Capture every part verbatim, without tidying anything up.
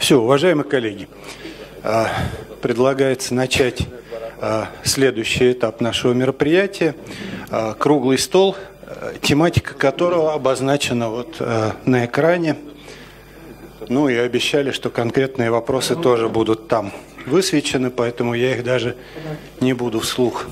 Все, уважаемые коллеги, предлагается начать следующий этап нашего мероприятия. Круглый стол, тематика которого обозначена вот на экране. Ну и обещали, что конкретные вопросы тоже будут там высвечены, поэтому я их даже не буду вслух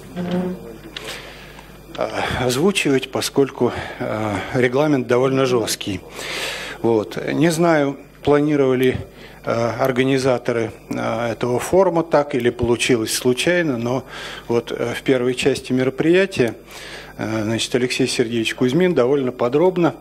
озвучивать, поскольку регламент довольно жесткий. Вот. Не знаю, планировали организаторы этого форума так или получилось случайно, но вот в первой части мероприятия, значит, Алексей Сергеевич Кузьмин довольно подробно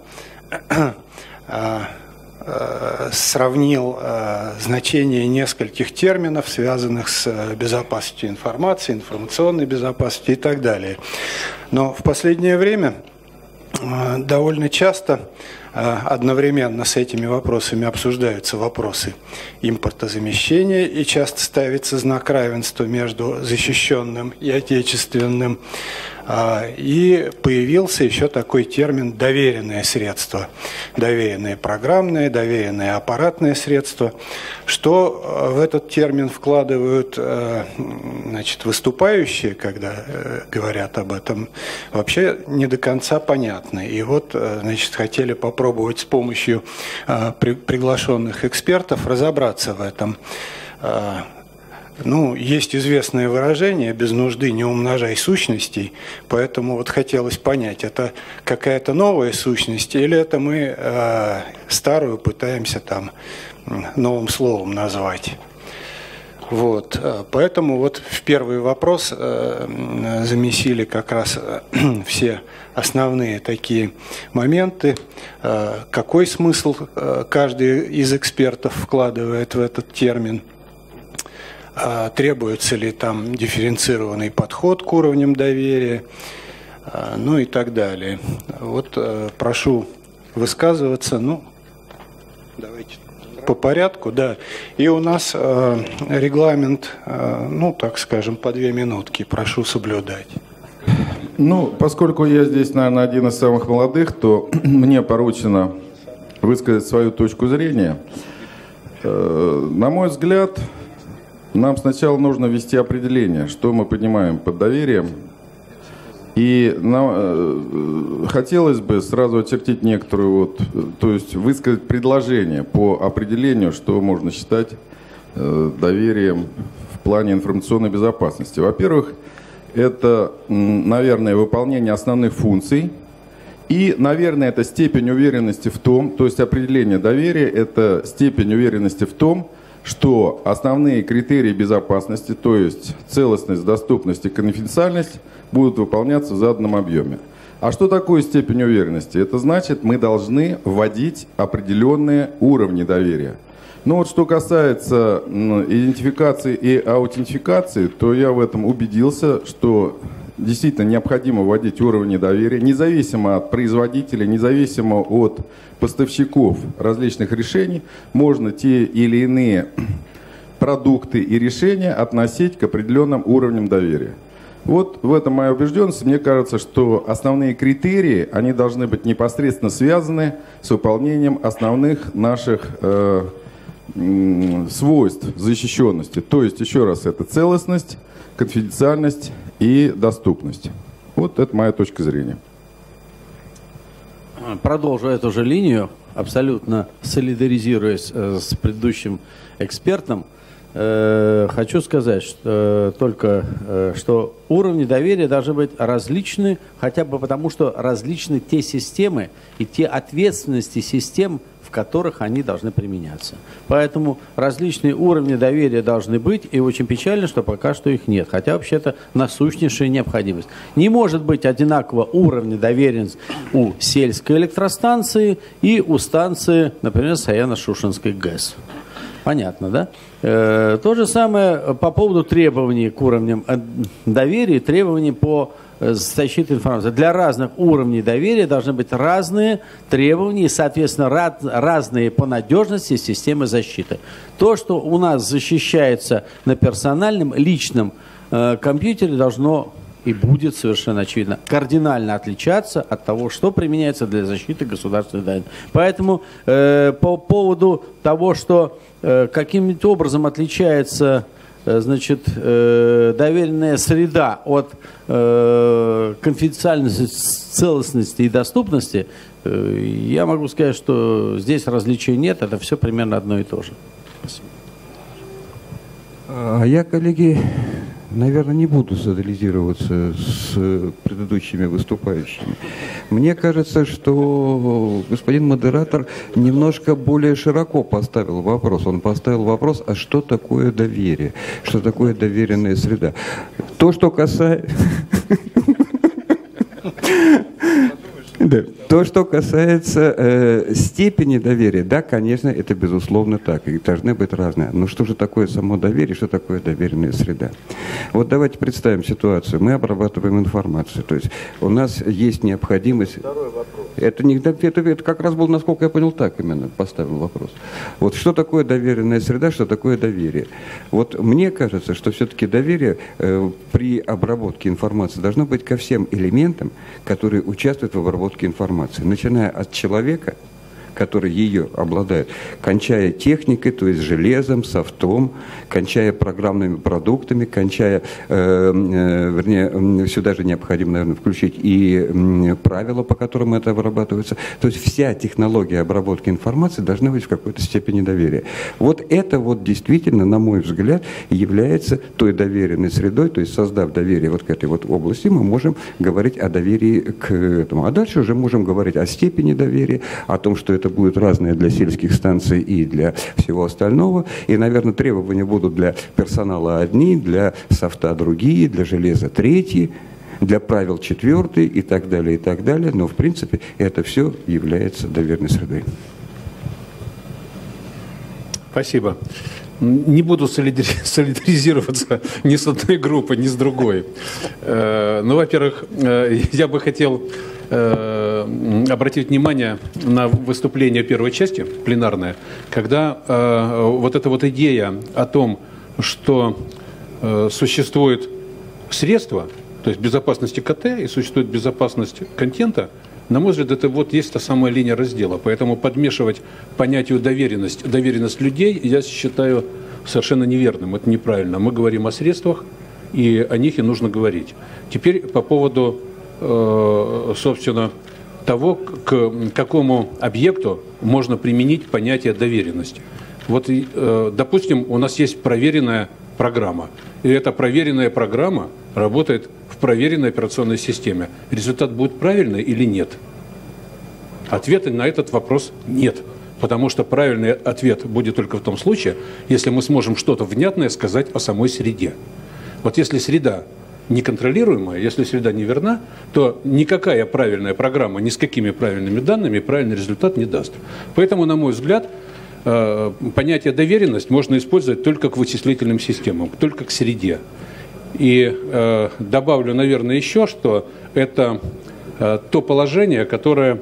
сравнил значение нескольких терминов, связанных с безопасностью информации, информационной безопасностью и так далее. Но в последнее время довольно часто одновременно с этими вопросами обсуждаются вопросы импортозамещения, и часто ставится знак равенства между защищенным и отечественным. И появился еще такой термин «доверенное средство». Доверенное программное, доверенное аппаратное средство. Что в этот термин вкладывают, значит, выступающие, когда говорят об этом, вообще не до конца понятно. И вот, значит, хотели попробовать с помощью приглашенных экспертов разобраться в этом. Ну, есть известное выражение «без нужды не умножай сущностей», поэтому вот хотелось понять, это какая-то новая сущность или это мы э, старую пытаемся там новым словом назвать. Вот, поэтому вот в первый вопрос э, замесили как раз э, все основные такие моменты, э, какой смысл э, каждый из экспертов вкладывает в этот термин. Требуется ли там дифференцированный подход к уровням доверия, ну и так далее. Вот прошу высказываться, ну, давайте по порядку, да. И у нас регламент, ну, так скажем, по две минутки, прошу соблюдать. Ну, поскольку я здесь, наверное, один из самых молодых, то мне поручено высказать свою точку зрения. На мой взгляд, нам сначала нужно ввести определение, что мы понимаем под доверием. И нам, э, хотелось бы сразу очертить некоторую, вот, то есть высказать предложение по определению, что можно считать э, доверием в плане информационной безопасности. Во-первых, это, наверное, выполнение основных функций. И, наверное, это степень уверенности в том, то есть определение доверия, это степень уверенности в том, что основные критерии безопасности, то есть целостность, доступность и конфиденциальность, будут выполняться в заданном объеме. А что такое степень уверенности? Это значит, мы должны вводить определенные уровни доверия. Но вот что касается идентификации и аутентификации, то я в этом убедился, что действительно необходимо вводить уровни доверия, независимо от производителя, независимо от поставщиков различных решений, можно те или иные продукты и решения относить к определенным уровням доверия. Вот в этом моя убежденность. Мне кажется, что основные критерии, они должны быть непосредственно связаны с выполнением основных наших э, э, свойств защищенности. То есть, еще раз, это целостность, конфиденциальность и доступность. Вот это моя точка зрения. Продолжу эту же линию, абсолютно солидаризируясь э, с предыдущим экспертом. Э, хочу сказать, что, э, только, э, что уровни доверия должны быть различны, хотя бы потому, что различны те системы и те ответственности систем, в которых они должны применяться. Поэтому различные уровни доверия должны быть, и очень печально, что пока что их нет. Хотя вообще-то насущнейшая необходимость. Не может быть одинакового уровня доверия у сельской электростанции и у станции, например, Саяно-Шушенской ГЭС. Понятно, да? Э, то же самое по поводу требований к уровням доверия, требований по защите информации. Для разных уровней доверия должны быть разные требования и, соответственно, раз, разные по надежности системы защиты. То, что у нас защищается на персональном, личном э, компьютере, должно и будет совершенно очевидно кардинально отличаться от того, что применяется для защиты государственной тайны. Поэтому э, по поводу того, что э, каким-то образом отличается э, значит, э, доверенная среда от э, конфиденциальности, целостности и доступности, э, я могу сказать, что здесь различий нет, это все примерно одно и то же. Спасибо. А я, коллеги, наверное, не буду солидаризироваться с предыдущими выступающими. Мне кажется, что господин модератор немножко более широко поставил вопрос. Он поставил вопрос, а что такое доверие? Что такое доверенная среда? То, что касается... Да. То, что касается э, степени доверия, да, конечно, это безусловно так, и должны быть разные. Но что же такое само доверие, что такое доверенная среда? Вот давайте представим ситуацию. Мы обрабатываем информацию, то есть у нас есть необходимость... Второй вопрос. Это, не, это, это как раз был, насколько я понял, так именно поставил вопрос. Вот что такое доверенная среда, что такое доверие? Вот мне кажется, что все-таки доверие э, при обработке информации должно быть ко всем элементам, которые участвуют в обработке информации, начиная от человека, который ее обладает, кончая техникой, то есть железом, софтом, кончая программными продуктами, кончая, э, э, вернее, сюда же необходимо, наверное, включить и э, правила, по которым это обрабатывается. То есть вся технология обработки информации должна быть в какой-то степени доверия. Вот это вот действительно, на мой взгляд, является той доверенной средой, то есть создав доверие вот к этой вот области, мы можем говорить о доверии к этому. А дальше уже можем говорить о степени доверия, о том, что это это будет разное для сельских станций и для всего остального. И, наверное, требования будут для персонала одни, для софта другие, для железа третьи, для правил четвертый и так далее, и так далее. Но, в принципе, это все является доверенной средой. Спасибо. Не буду солидаризироваться ни с одной группой, ни с другой. Ну, во-первых, я бы хотел обратить внимание на выступление первой части, пленарное, когда вот эта вот идея о том, что существует средства, то есть безопасности КТ и существует безопасность контента, на мой взгляд, это вот есть та самая линия раздела. Поэтому подмешивать понятию доверенность, доверенность людей, я считаю совершенно неверным. Это неправильно. Мы говорим о средствах, и о них и нужно говорить. Теперь по поводу, э, собственно, того, к какому объекту можно применить понятие доверенности. Вот, э, допустим, у нас есть проверенная программа. И эта проверенная программа работает в проверенной операционной системе. Результат будет правильный или нет? Ответа на этот вопрос нет. Потому что правильный ответ будет только в том случае, если мы сможем что-то внятное сказать о самой среде. Вот если среда неконтролируемая, если среда неверна, то никакая правильная программа ни с какими правильными данными правильный результат не даст. Поэтому, на мой взгляд, понятие доверенность можно использовать только к вычислительным системам, только к среде. И э, добавлю, наверное, еще, что это э, то положение, которое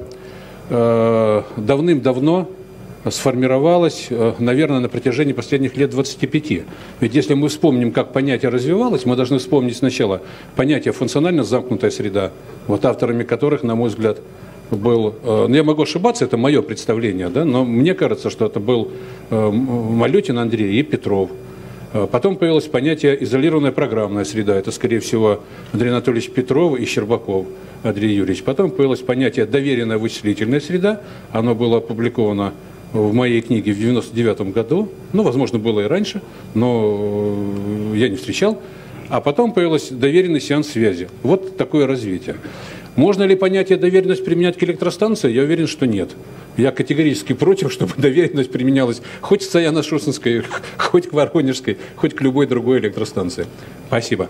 э, давным-давно сформировалось, э, наверное, на протяжении последних лет двадцати пяти. Ведь если мы вспомним, как понятие развивалось, мы должны вспомнить сначала понятие функционально замкнутая среда, вот авторами которых, на мой взгляд, был, э, ну, я могу ошибаться, это мое представление, да, но мне кажется, что это был э, Малютин Андрей и Петров. Потом появилось понятие изолированная программная среда. Это, скорее всего, Андрей Анатольевич Петров и Щербаков Андрей Юрьевич. Потом появилось понятие доверенная вычислительная среда. Оно было опубликовано в моей книге в девяносто девятом году. Ну, возможно, было и раньше, но я не встречал. А потом появилось доверенный сеанс связи. Вот такое развитие. Можно ли понятие доверенность применять к электростанции? Я уверен, что нет. Я категорически против, чтобы доверенность применялась хоть к Саяно-Шушенской, хоть к Воронежской, хоть к любой другой электростанции. Спасибо.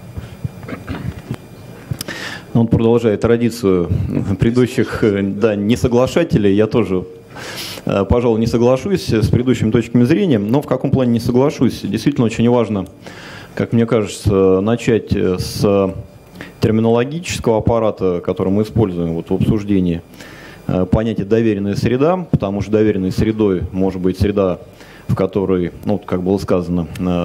Он продолжает традицию предыдущих, да, несоглашателей. Я тоже, пожалуй, не соглашусь с предыдущими точками зрения, но в каком плане не соглашусь? Действительно очень важно, как мне кажется, начать с терминологического аппарата, который мы используем вот в обсуждении понятие доверенная среда, потому что доверенной средой может быть среда в которой, ну, как было сказано,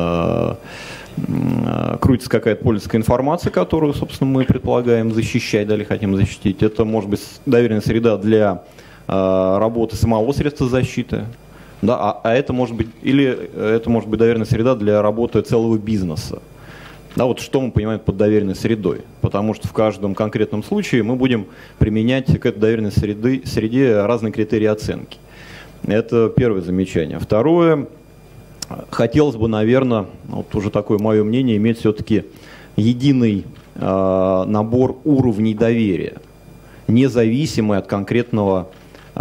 крутится какая-то пользовательская информация, которую, собственно, мы предполагаем защищать, да, или хотим защитить. Это может быть доверенная среда для работы самого средства защиты, да, а, а это может быть, или это может быть доверенная среда для работы целого бизнеса. Да, вот что мы понимаем под доверенной средой, потому что в каждом конкретном случае мы будем применять к этой доверенной среды, среде разные критерии оценки. Это первое замечание. Второе, хотелось бы, наверное, вот уже такое мое мнение, иметь все-таки единый э, набор уровней доверия, независимый от конкретного э,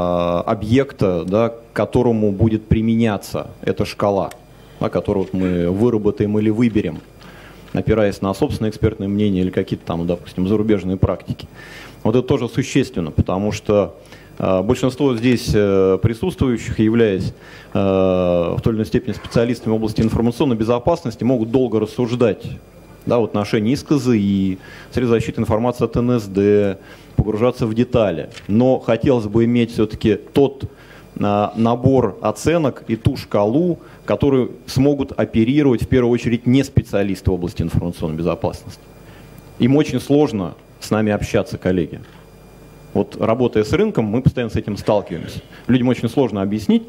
объекта, да, к которому будет применяться эта шкала, да, которую вот мы выработаем или выберем, опираясь на собственное экспертное мнение или какие-то там, допустим, зарубежные практики. Вот это тоже существенно, потому что э, большинство здесь э, присутствующих, являясь э, в той или иной степени специалистами в области информационной безопасности, могут долго рассуждать, да, в отношении ИС КЗИ, средств защиты информации от эн эс дэ, погружаться в детали. Но хотелось бы иметь все-таки тот э, набор оценок и ту шкалу, которые смогут оперировать в первую очередь не специалисты в области информационной безопасности. Им очень сложно с нами общаться, коллеги. Вот работая с рынком, мы постоянно с этим сталкиваемся. Людям очень сложно объяснить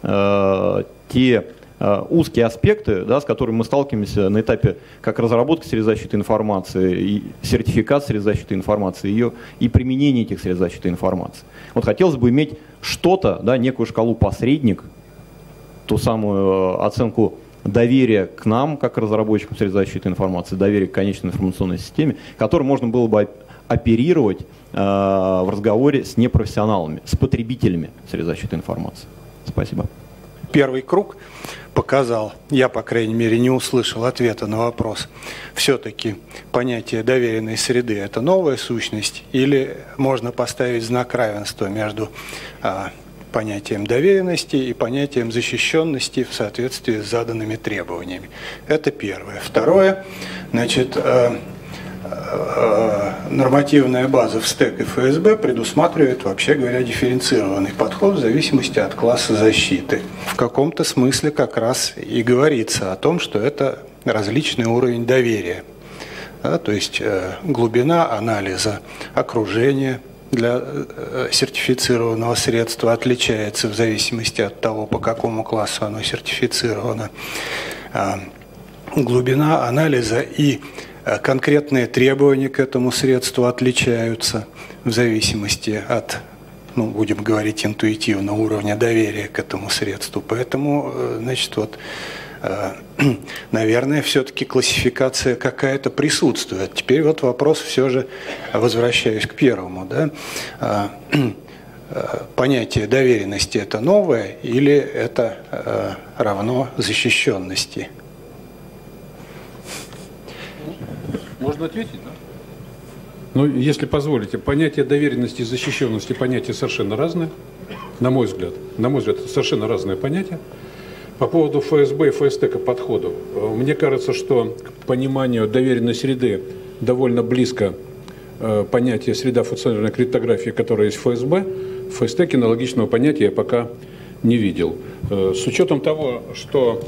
э, те э, узкие аспекты, да, с которыми мы сталкиваемся на этапе как разработки средств защиты информации, и сертификации средств защиты информации, ее, и применения этих средств защиты информации. Вот хотелось бы иметь что-то, да, некую шкалу посредник, ту самую оценку доверия к нам, как к разработчикам средств защиты информации, доверия к конечной информационной системе, которой можно было бы оперировать э, в разговоре с непрофессионалами, с потребителями средств защиты информации. Спасибо. Первый круг показал, я, по крайней мере, не услышал ответа на вопрос, все-таки понятие доверенной среды – это новая сущность или можно поставить знак равенства между а, понятием доверенности и понятием защищенности в соответствии с заданными требованиями. Это первое. Второе, значит, э, э, нормативная база в стэк и эф эс бэ предусматривает, вообще говоря, дифференцированный подход в зависимости от класса защиты. В каком-то смысле как раз и говорится о том, что это различный уровень доверия. Да, то есть э, глубина анализа окружения для сертифицированного средства отличается в зависимости от того, по какому классу оно сертифицировано. Глубина анализа и конкретные требования к этому средству отличаются в зависимости от, ну, будем говорить интуитивно, уровня доверия к этому средству. Поэтому, значит, вот, наверное, все-таки классификация какая-то присутствует. Теперь вот вопрос все же, возвращаюсь к первому, да, понятие доверенности – это новое или это равно защищенности? Можно ответить, да? Ну, если позволите, понятие доверенности и защищенности понятия совершенно разные, на мой взгляд. На мой взгляд, это совершенно разные понятия. По поводу эф эс бэ и эф эс тэ подходов, мне кажется, что к пониманию доверенной среды довольно близко э, понятие среда функциональной криптографии, которое есть в эф эс бэ. В эф эс тэ аналогичного понятия я пока не видел. Э, с учетом того, что...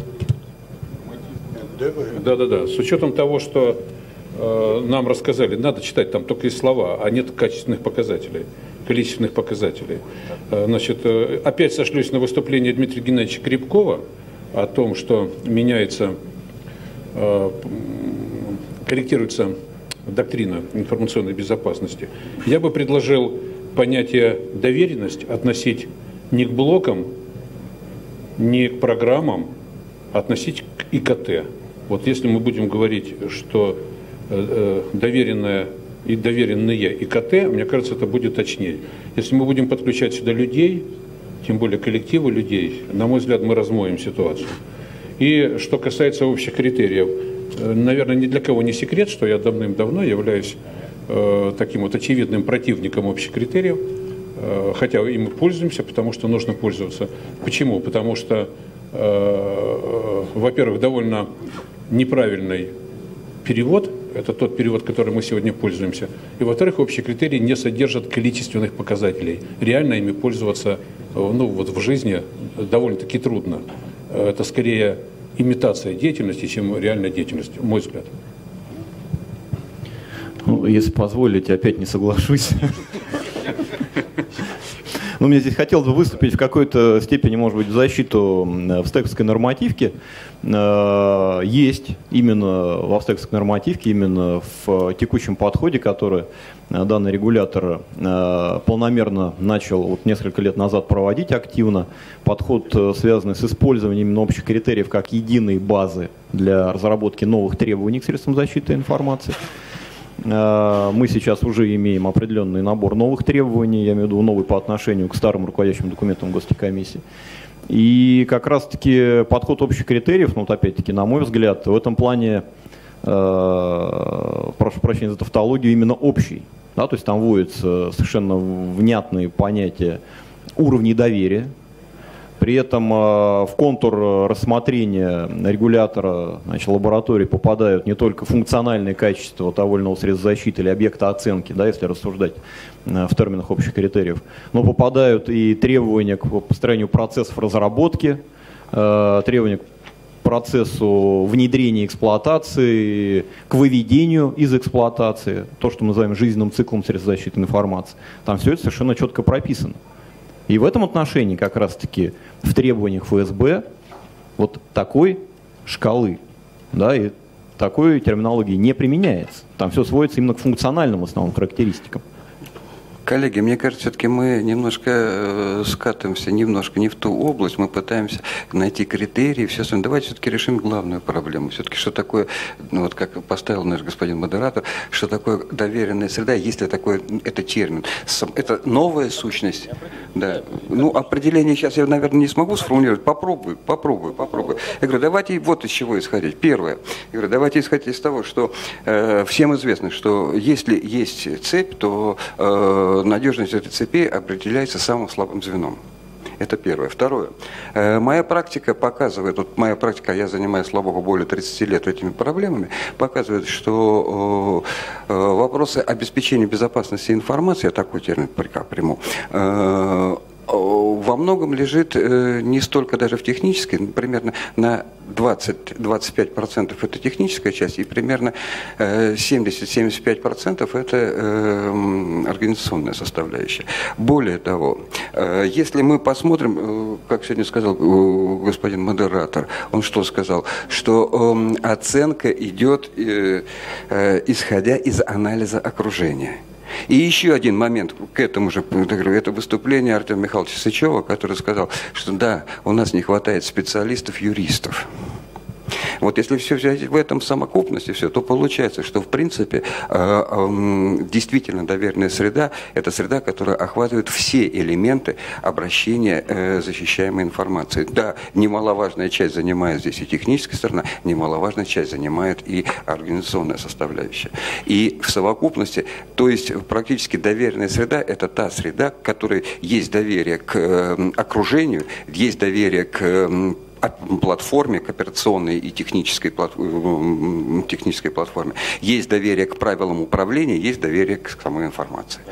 Да-да-да. С учетом того, что э, нам рассказали, надо читать, там только есть слова, а нет качественных показателей, количественных показателей. Э, значит, э, опять сошлюсь на выступление Дмитрия Геннадьевича Крепкова о том, что меняется, э, корректируется доктрина информационной безопасности. Я бы предложил понятие доверенность относить не к блокам, не к программам, а относить к и ка тэ. Вот если мы будем говорить, что э, доверенное и доверенные и ка тэ, мне кажется, это будет точнее. Если мы будем подключать сюда людей, тем более коллективы людей, на мой взгляд, мы размоем ситуацию. И что касается общих критериев, наверное, ни для кого не секрет, что я давным-давно являюсь э, таким вот очевидным противником общих критериев, э, хотя им мы пользуемся, потому что нужно пользоваться. Почему? Потому что, э, э, во-первых, довольно неправильный перевод Это тот период, которым мы сегодня пользуемся. И, во-вторых, общие критерии не содержат количественных показателей. Реально ими пользоваться ну, вот в жизни довольно-таки трудно. Это скорее имитация деятельности, чем реальная деятельность, мой взгляд. Ну, если позволите, опять не соглашусь. Но мне здесь хотелось бы выступить в какой-то степени, может быть, в защиту в стековской нормативке. Есть именно в стековской нормативке, именно в текущем подходе, который данный регулятор полномерно начал вот несколько лет назад проводить активно, подход, связанный с использованием именно общих критериев как единой базы для разработки новых требований к средствам защиты информации. Мы сейчас уже имеем определенный набор новых требований, я имею в виду новый по отношению к старым руководящим документам Гостехкомиссии. И как раз-таки подход общих критериев, ну вот опять-таки, на мой взгляд, в этом плане, э, прошу прощения за тавтологию, именно общий. Да, то есть там вводятся совершенно внятные понятия уровней доверия. При этом э, в контур рассмотрения регулятора, значит, лаборатории попадают не только функциональные качества того или иного средства защиты или объекта оценки, да, если рассуждать э, в терминах общих критериев, но попадают и требования к построению процессов разработки, э, требования к процессу внедрения эксплуатации, к выведению из эксплуатации, то, что мы называем жизненным циклом средств защиты информации. Там все это совершенно четко прописано. И в этом отношении как раз-таки в требованиях эф эс бэ вот такой шкалы, да, и такой терминологии не применяется. Там все сводится именно к функциональным основным характеристикам. Коллеги, мне кажется, все-таки мы немножко э, скатываемся немножко не в ту область, мы пытаемся найти критерии, все остальное. Давайте все-таки решим главную проблему. Все-таки что такое, ну вот как поставил наш господин модератор, что такое доверенная среда, есть ли такой, это термин, это новая сущность. Да. Ну, определение сейчас я, наверное, не смогу сформулировать. Попробую, попробую, попробую. Я говорю, давайте вот из чего исходить. Первое. Я говорю, давайте исходить из того, что э, всем известно, что если есть цепь, то э, надежность этой цепи определяется самым слабым звеном. Это первое. Второе. Моя практика показывает, вот моя практика, я занимаюсь, слава богу, более тридцати лет этими проблемами, показывает, что вопросы обеспечения безопасности информации, я такой термин приму, во многом лежит не столько даже в технической, примерно на двадцать-двадцать пять процентов это техническая часть, и примерно семьдесят-семьдесят пять процентов это организационная составляющая. Более того, если мы посмотрим, как сегодня сказал господин модератор, он что сказал? Что оценка идет исходя из анализа окружения. И еще один момент к этому же, это выступление Артема Михайловича Сычева, который сказал, что да, у нас не хватает специалистов-юристов. Вот если все взять в этом совокупности, все, то получается, что в принципе действительно доверенная среда – это среда, которая охватывает все элементы обращения защищаемой информации. Да, немаловажная часть занимает здесь и техническая сторона, немаловажная часть занимает и организационная составляющая. И в совокупности, то есть практически доверенная среда – это та среда, к которой есть доверие к окружению, есть доверие к платформе, к операционной и технической, технической платформе. Есть доверие к правилам управления, есть доверие к самой информации.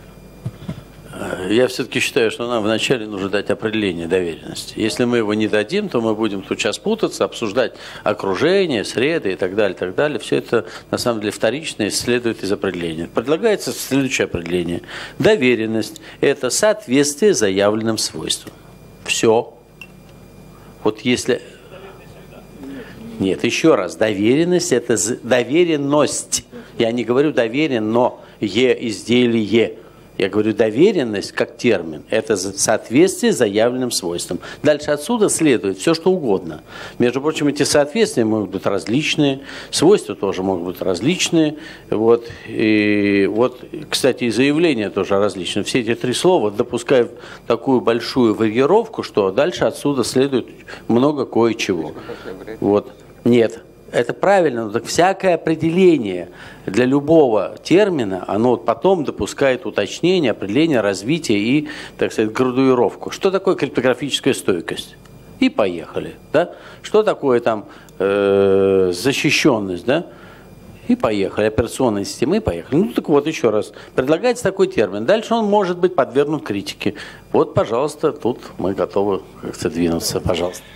Я все-таки считаю, что нам вначале нужно дать определение доверенности. Если мы его не дадим, то мы будем тут сейчас путаться, обсуждать окружение, среды и так далее, так далее. Все это на самом деле вторично и следует из определения. Предлагается следующее определение. Доверенность – это соответствие заявленным свойствам. Все. Вот если... Нет, еще раз. Доверенность – это доверенность. Я не говорю доверенно, е, изделие. Я говорю доверенность как термин. Это соответствие заявленным свойствам. Дальше отсюда следует все, что угодно. Между прочим, эти соответствия могут быть различные. Свойства тоже могут быть различные. Вот. И вот, кстати, и заявления тоже различные. Все эти три слова допускают такую большую варьировку, что дальше отсюда следует много кое-чего. Вот. Нет. Это правильно, но так всякое определение для любого термина, оно потом допускает уточнение, определение, развитие и, так сказать, градуировку. Что такое криптографическая стойкость? И поехали. Да? Что такое там э, защищенность? Да? И поехали. Операционные системы и поехали. Ну так вот, еще раз. Предлагается такой термин. Дальше он может быть подвергнут критике. Вот, пожалуйста, тут мы готовы как-то двинуться. Пожалуйста.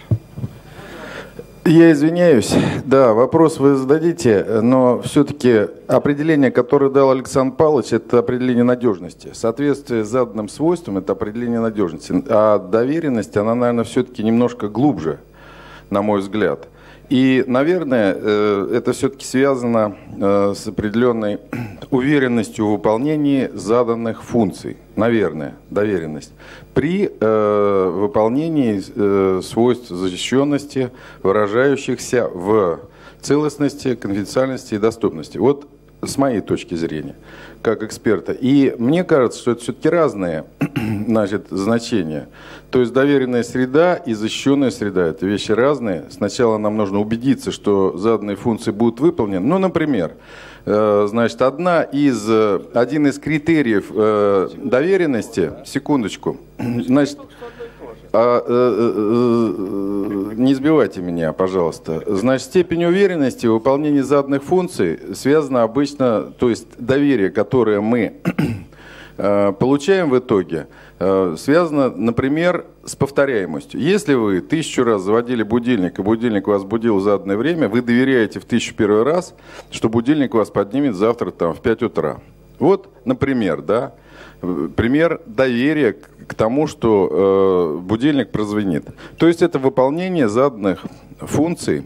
Я извиняюсь, да, вопрос вы зададите, но все-таки определение, которое дал Александр Павлович, это определение надежности. Соответствие с заданным свойством – это определение надежности. А доверенность, она, наверное, все-таки немножко глубже, на мой взгляд. И, наверное, это все-таки связано с определенной уверенностью в выполнении заданных функций. Наверное, доверенность. При э, выполнении э, свойств защищенности, выражающихся в целостности, конфиденциальности и доступности. Вот с моей точки зрения, как эксперта. И мне кажется, что это все-таки разные значит, значения. То есть доверенная среда и защищенная среда – это вещи разные. Сначала нам нужно убедиться, что заданные функции будут выполнены. Ну, например, значит, одна из, один из критериев э, доверенности, секундочку, значит, а, э, э, не избивайте меня, пожалуйста. Значит, степень уверенности в выполнении заданных функций связана обычно, то есть доверие, которое мы э, получаем в итоге, э, связано, например, с повторяемостью. Если вы тысячу раз заводили будильник, и будильник вас будил в заданное время, вы доверяете в тысячу первый раз, что будильник вас поднимет завтра там, в пять утра. Вот, например, да, пример доверия к тому, что э, будильник прозвенит. То есть это выполнение заданных функций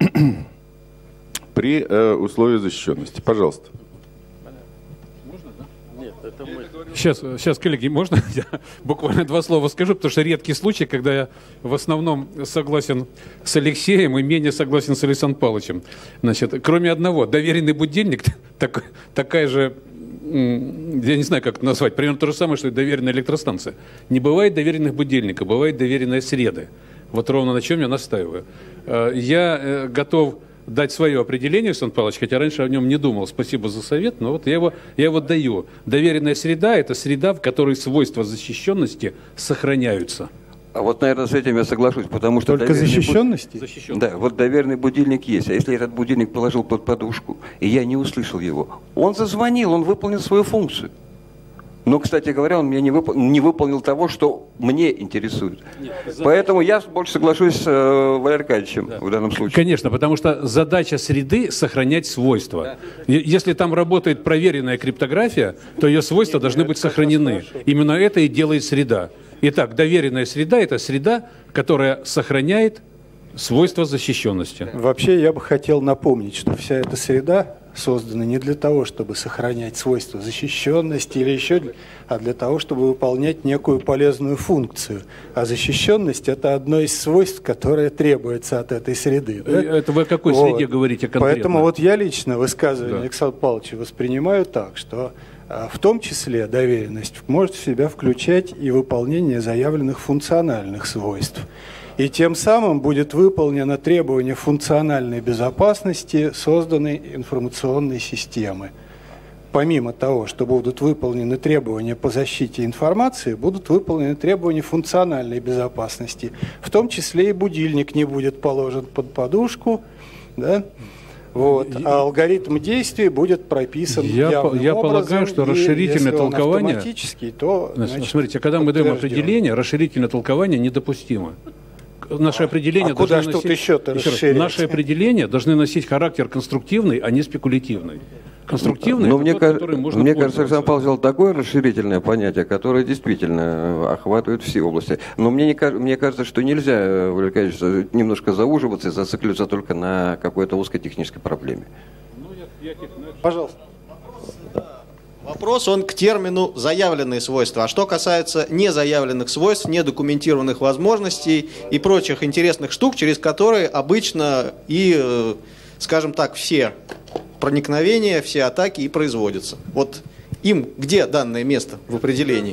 при э, условии защищенности. Пожалуйста. Сейчас, сейчас, коллеги, можно я буквально два слова скажу, потому что редкий случай, когда я в основном согласен с Алексеем и менее согласен с Александром Павловичем. Значит, кроме одного, доверенный будильник, так, такая же, я не знаю, как это назвать, примерно то же самое, что и доверенная электростанция. Не бывает доверенных будильников, бывает доверенная среда. Вот ровно на чем я настаиваю. Я готов дать свое определение, Александр Павлович, хотя раньше о нем не думал. Спасибо за совет, но вот я его, я его даю. Доверенная среда – это среда, в которой свойства защищенности сохраняются. А вот, наверное, с этим я соглашусь, потому что... Только защищенности? Буд... Да, вот доверенный будильник есть. А если этот будильник положил под подушку, и я не услышал его, он зазвонил, он выполнил свою функцию. Но, кстати говоря, он меня не, вып... не выполнил того, что мне интересует. Нет, задача... Поэтому я больше соглашусь с э, Валерием Аркадьевичем да. в данном случае. Конечно, потому что задача среды – сохранять свойства. Да. Если там работает проверенная криптография, то ее свойства должны быть сохранены. Именно это и делает среда. Итак, доверенная среда – это среда, которая сохраняет свойства защищенности. Вообще, я бы хотел напомнить, что вся эта среда создана не для того, чтобы сохранять свойства защищенности или еще, а для того, чтобы выполнять некую полезную функцию. А защищенность – это одно из свойств, которое требуется от этой среды. Да? Это вы о какой вот. среде говорите конкретно? Поэтому вот я лично высказывание да. Александра Павловича воспринимаю так, что в том числе доверенность может в себя включать и выполнение заявленных функциональных свойств. И тем самым будет выполнено требование функциональной безопасности созданной информационной системы. Помимо того, что будут выполнены требования по защите информации, будут выполнены требования функциональной безопасности. В том числе и будильник не будет положен под подушку, да? Вот. А алгоритм действий будет прописан я, явным я образом, полагаю, что и расширительное если он толкование... автоматический, то, значит, смотрите, когда мы даем определение, расширительное толкование недопустимо. Наши определения а куда должны ж тут носить... еще-то еще раз, наши определения должны носить характер конструктивный, а не спекулятивный. Конструктивный, но это мне, тот, кажется, который можно мне кажется, Александр Павлович взял такое расширительное понятие, которое действительно охватывает все области. Но мне, не, мне кажется, что нельзя, Валерий Аркадьевич, немножко зауживаться и зацикливаться только на какой-то узкой технической проблеме. Ну, я, я... Пожалуйста. Вопрос, он к термину «заявленные свойства». А что касается незаявленных свойств, недокументированных возможностей и прочих интересных штук, через которые обычно и, скажем так, все проникновения, все атаки и производятся. Вот им где данное место в определении?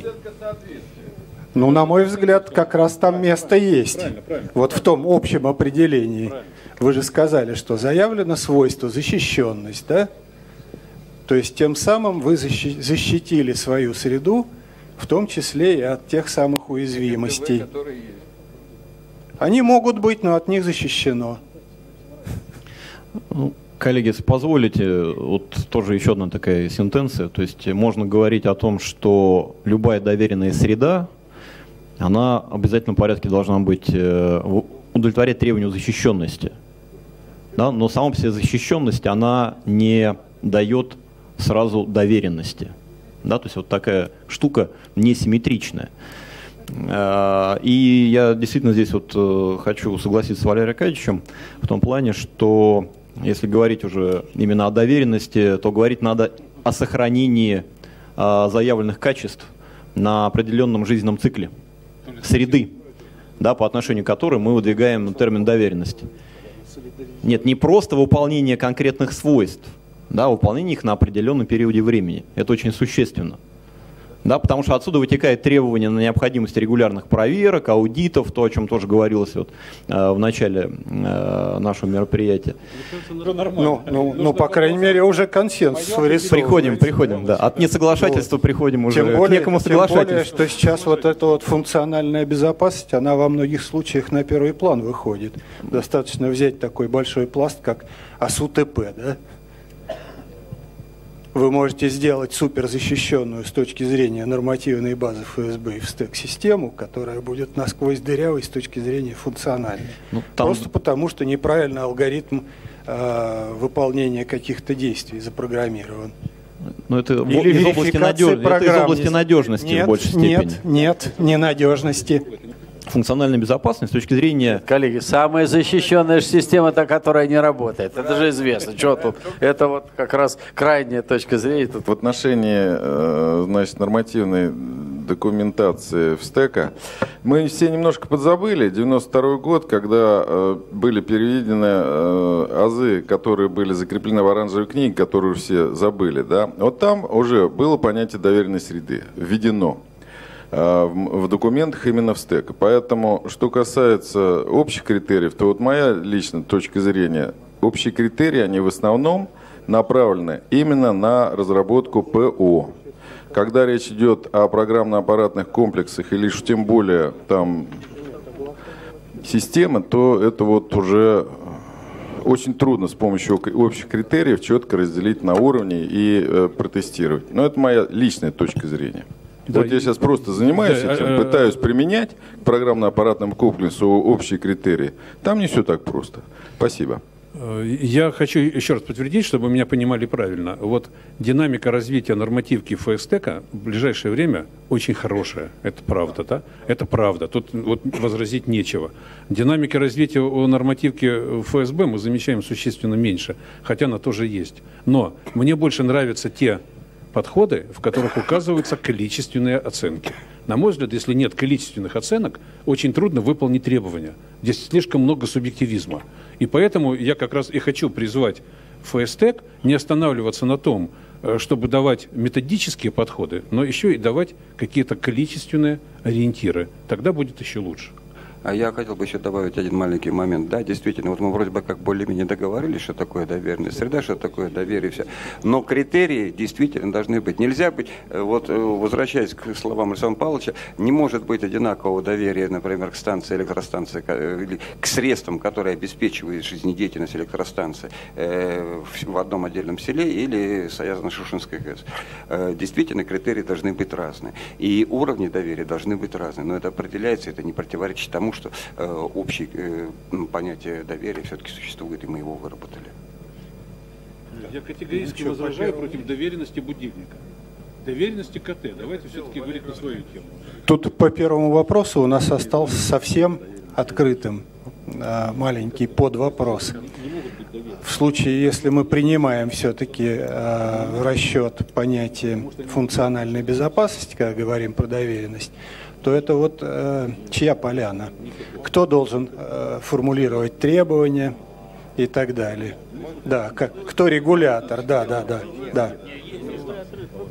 Ну, на мой взгляд, как раз там место есть. Правильно, правильно. Вот в том общем определении. Правильно. Вы же сказали, что заявлено свойство защищенность, да? То есть тем самым вы защитили свою среду, в том числе и от тех самых уязвимостей. Они могут быть, но от них защищено. Коллеги, если позволите, вот тоже еще одна такая сентенция. То есть можно говорить о том, что любая доверенная среда, она в обязательном порядке должна быть, удовлетворять требованию защищенности. Да? Но сама по себе защищенность, она не дает сразу доверенности. Да? То есть вот такая штука несимметричная. И я действительно здесь вот хочу согласиться с Валерием Аркадьевичем в том плане, что если говорить уже именно о доверенности, то говорить надо о сохранении а, заявленных качеств на определенном жизненном цикле среды, да, по отношению к которой мы выдвигаем термин доверенности. Нет, не просто выполнение конкретных свойств, да, выполнение их на определенном периоде времени. Это очень существенно. Да, потому что отсюда вытекает требование на необходимость регулярных проверок, аудитов, то, о чем тоже говорилось вот, э, в начале э, нашего мероприятия. Ну, ну, ну, по крайней мере, уже консенсус вырисовывается. Приходим, приходим, да. От несоглашательства вот. приходим уже тем более, к некому соглашательству. Тем более, что сейчас вот эта вот функциональная безопасность, она во многих случаях на первый план выходит. Достаточно взять такой большой пласт, как АСУТП, да? Вы можете сделать суперзащищенную с точки зрения нормативной базы эф эс бэ и в стэк-систему, которая будет насквозь дырявой с точки зрения функциональной. Ну, там... Просто потому, что неправильно алгоритм э, выполнения каких-то действий запрограммирован. Но это Или из области, надеж... это из области надежности нет, в большей степени. Нет, нет, ненадежности. Функциональная безопасность с точки зрения... Коллеги, самая защищенная же система, та, которая не работает. Это же известно. Что тут? Это вот как раз крайняя точка зрения. В отношении, значит, нормативной документации в стэка мы все немножко подзабыли. девяносто второй год, когда были переведены азы, которые были закреплены в оранжевой книге, которую все забыли. Да? Вот там уже было понятие доверенной среды введено в документах именно в стэк. Поэтому, что касается общих критериев, то вот моя личная точка зрения, общие критерии, они в основном направлены именно на разработку ПО. Когда речь идет о программно-аппаратных комплексах или уж тем более там системы, то это вот уже очень трудно с помощью общих критериев четко разделить на уровни и э, протестировать. Но это моя личная точка зрения. Да, вот я сейчас просто занимаюсь да, этим, пытаюсь применять к программно-аппаратному комплексу общие критерии. Там не все так просто. Спасибо. Я хочу еще раз подтвердить, чтобы меня понимали правильно. Вот динамика развития нормативки эф эс тэка в ближайшее время очень хорошая. Это правда, да? Это правда. Тут вот возразить нечего. Динамики развития нормативки эф эс бэ мы замечаем существенно меньше, хотя она тоже есть. Но мне больше нравятся те подходы, в которых указываются количественные оценки. На мой взгляд, если нет количественных оценок, очень трудно выполнить требования. Здесь слишком много субъективизма. И поэтому я как раз и хочу призвать эф эс тэк не останавливаться на том, чтобы давать методические подходы, но еще и давать какие-то количественные ориентиры. Тогда будет еще лучше. А я хотел бы еще добавить один маленький момент. Да, действительно, вот мы вроде бы как более-менее договорились, что такое доверенная среда, что такое доверие, все. Но критерии действительно должны быть. Нельзя быть, вот возвращаясь к словам Александра Павловича, не может быть одинакового доверия, например, к станции, электростанции, или к средствам, которые обеспечивают жизнедеятельность электростанции в одном отдельном селе или Саязно-Шушенской ГЭС. Действительно, критерии должны быть разные. И уровни доверия должны быть разные. Но это определяется, это не противоречит тому, что э, общее э, понятие доверия все-таки существует, и мы его выработали. Я категорически ну, возражаю против доверенности будильника. Доверенности ка тэ. Давайте все-таки говорить на свою тему. Тут по первому вопросу у нас остался совсем открытым э, маленький подвопрос. В случае, если мы принимаем все-таки э, в расчет понятие функциональной безопасности, когда говорим про доверенность, то это вот э, чья поляна? Кто должен э, формулировать требования и так далее? Да, как, кто регулятор? Да, да, да, да.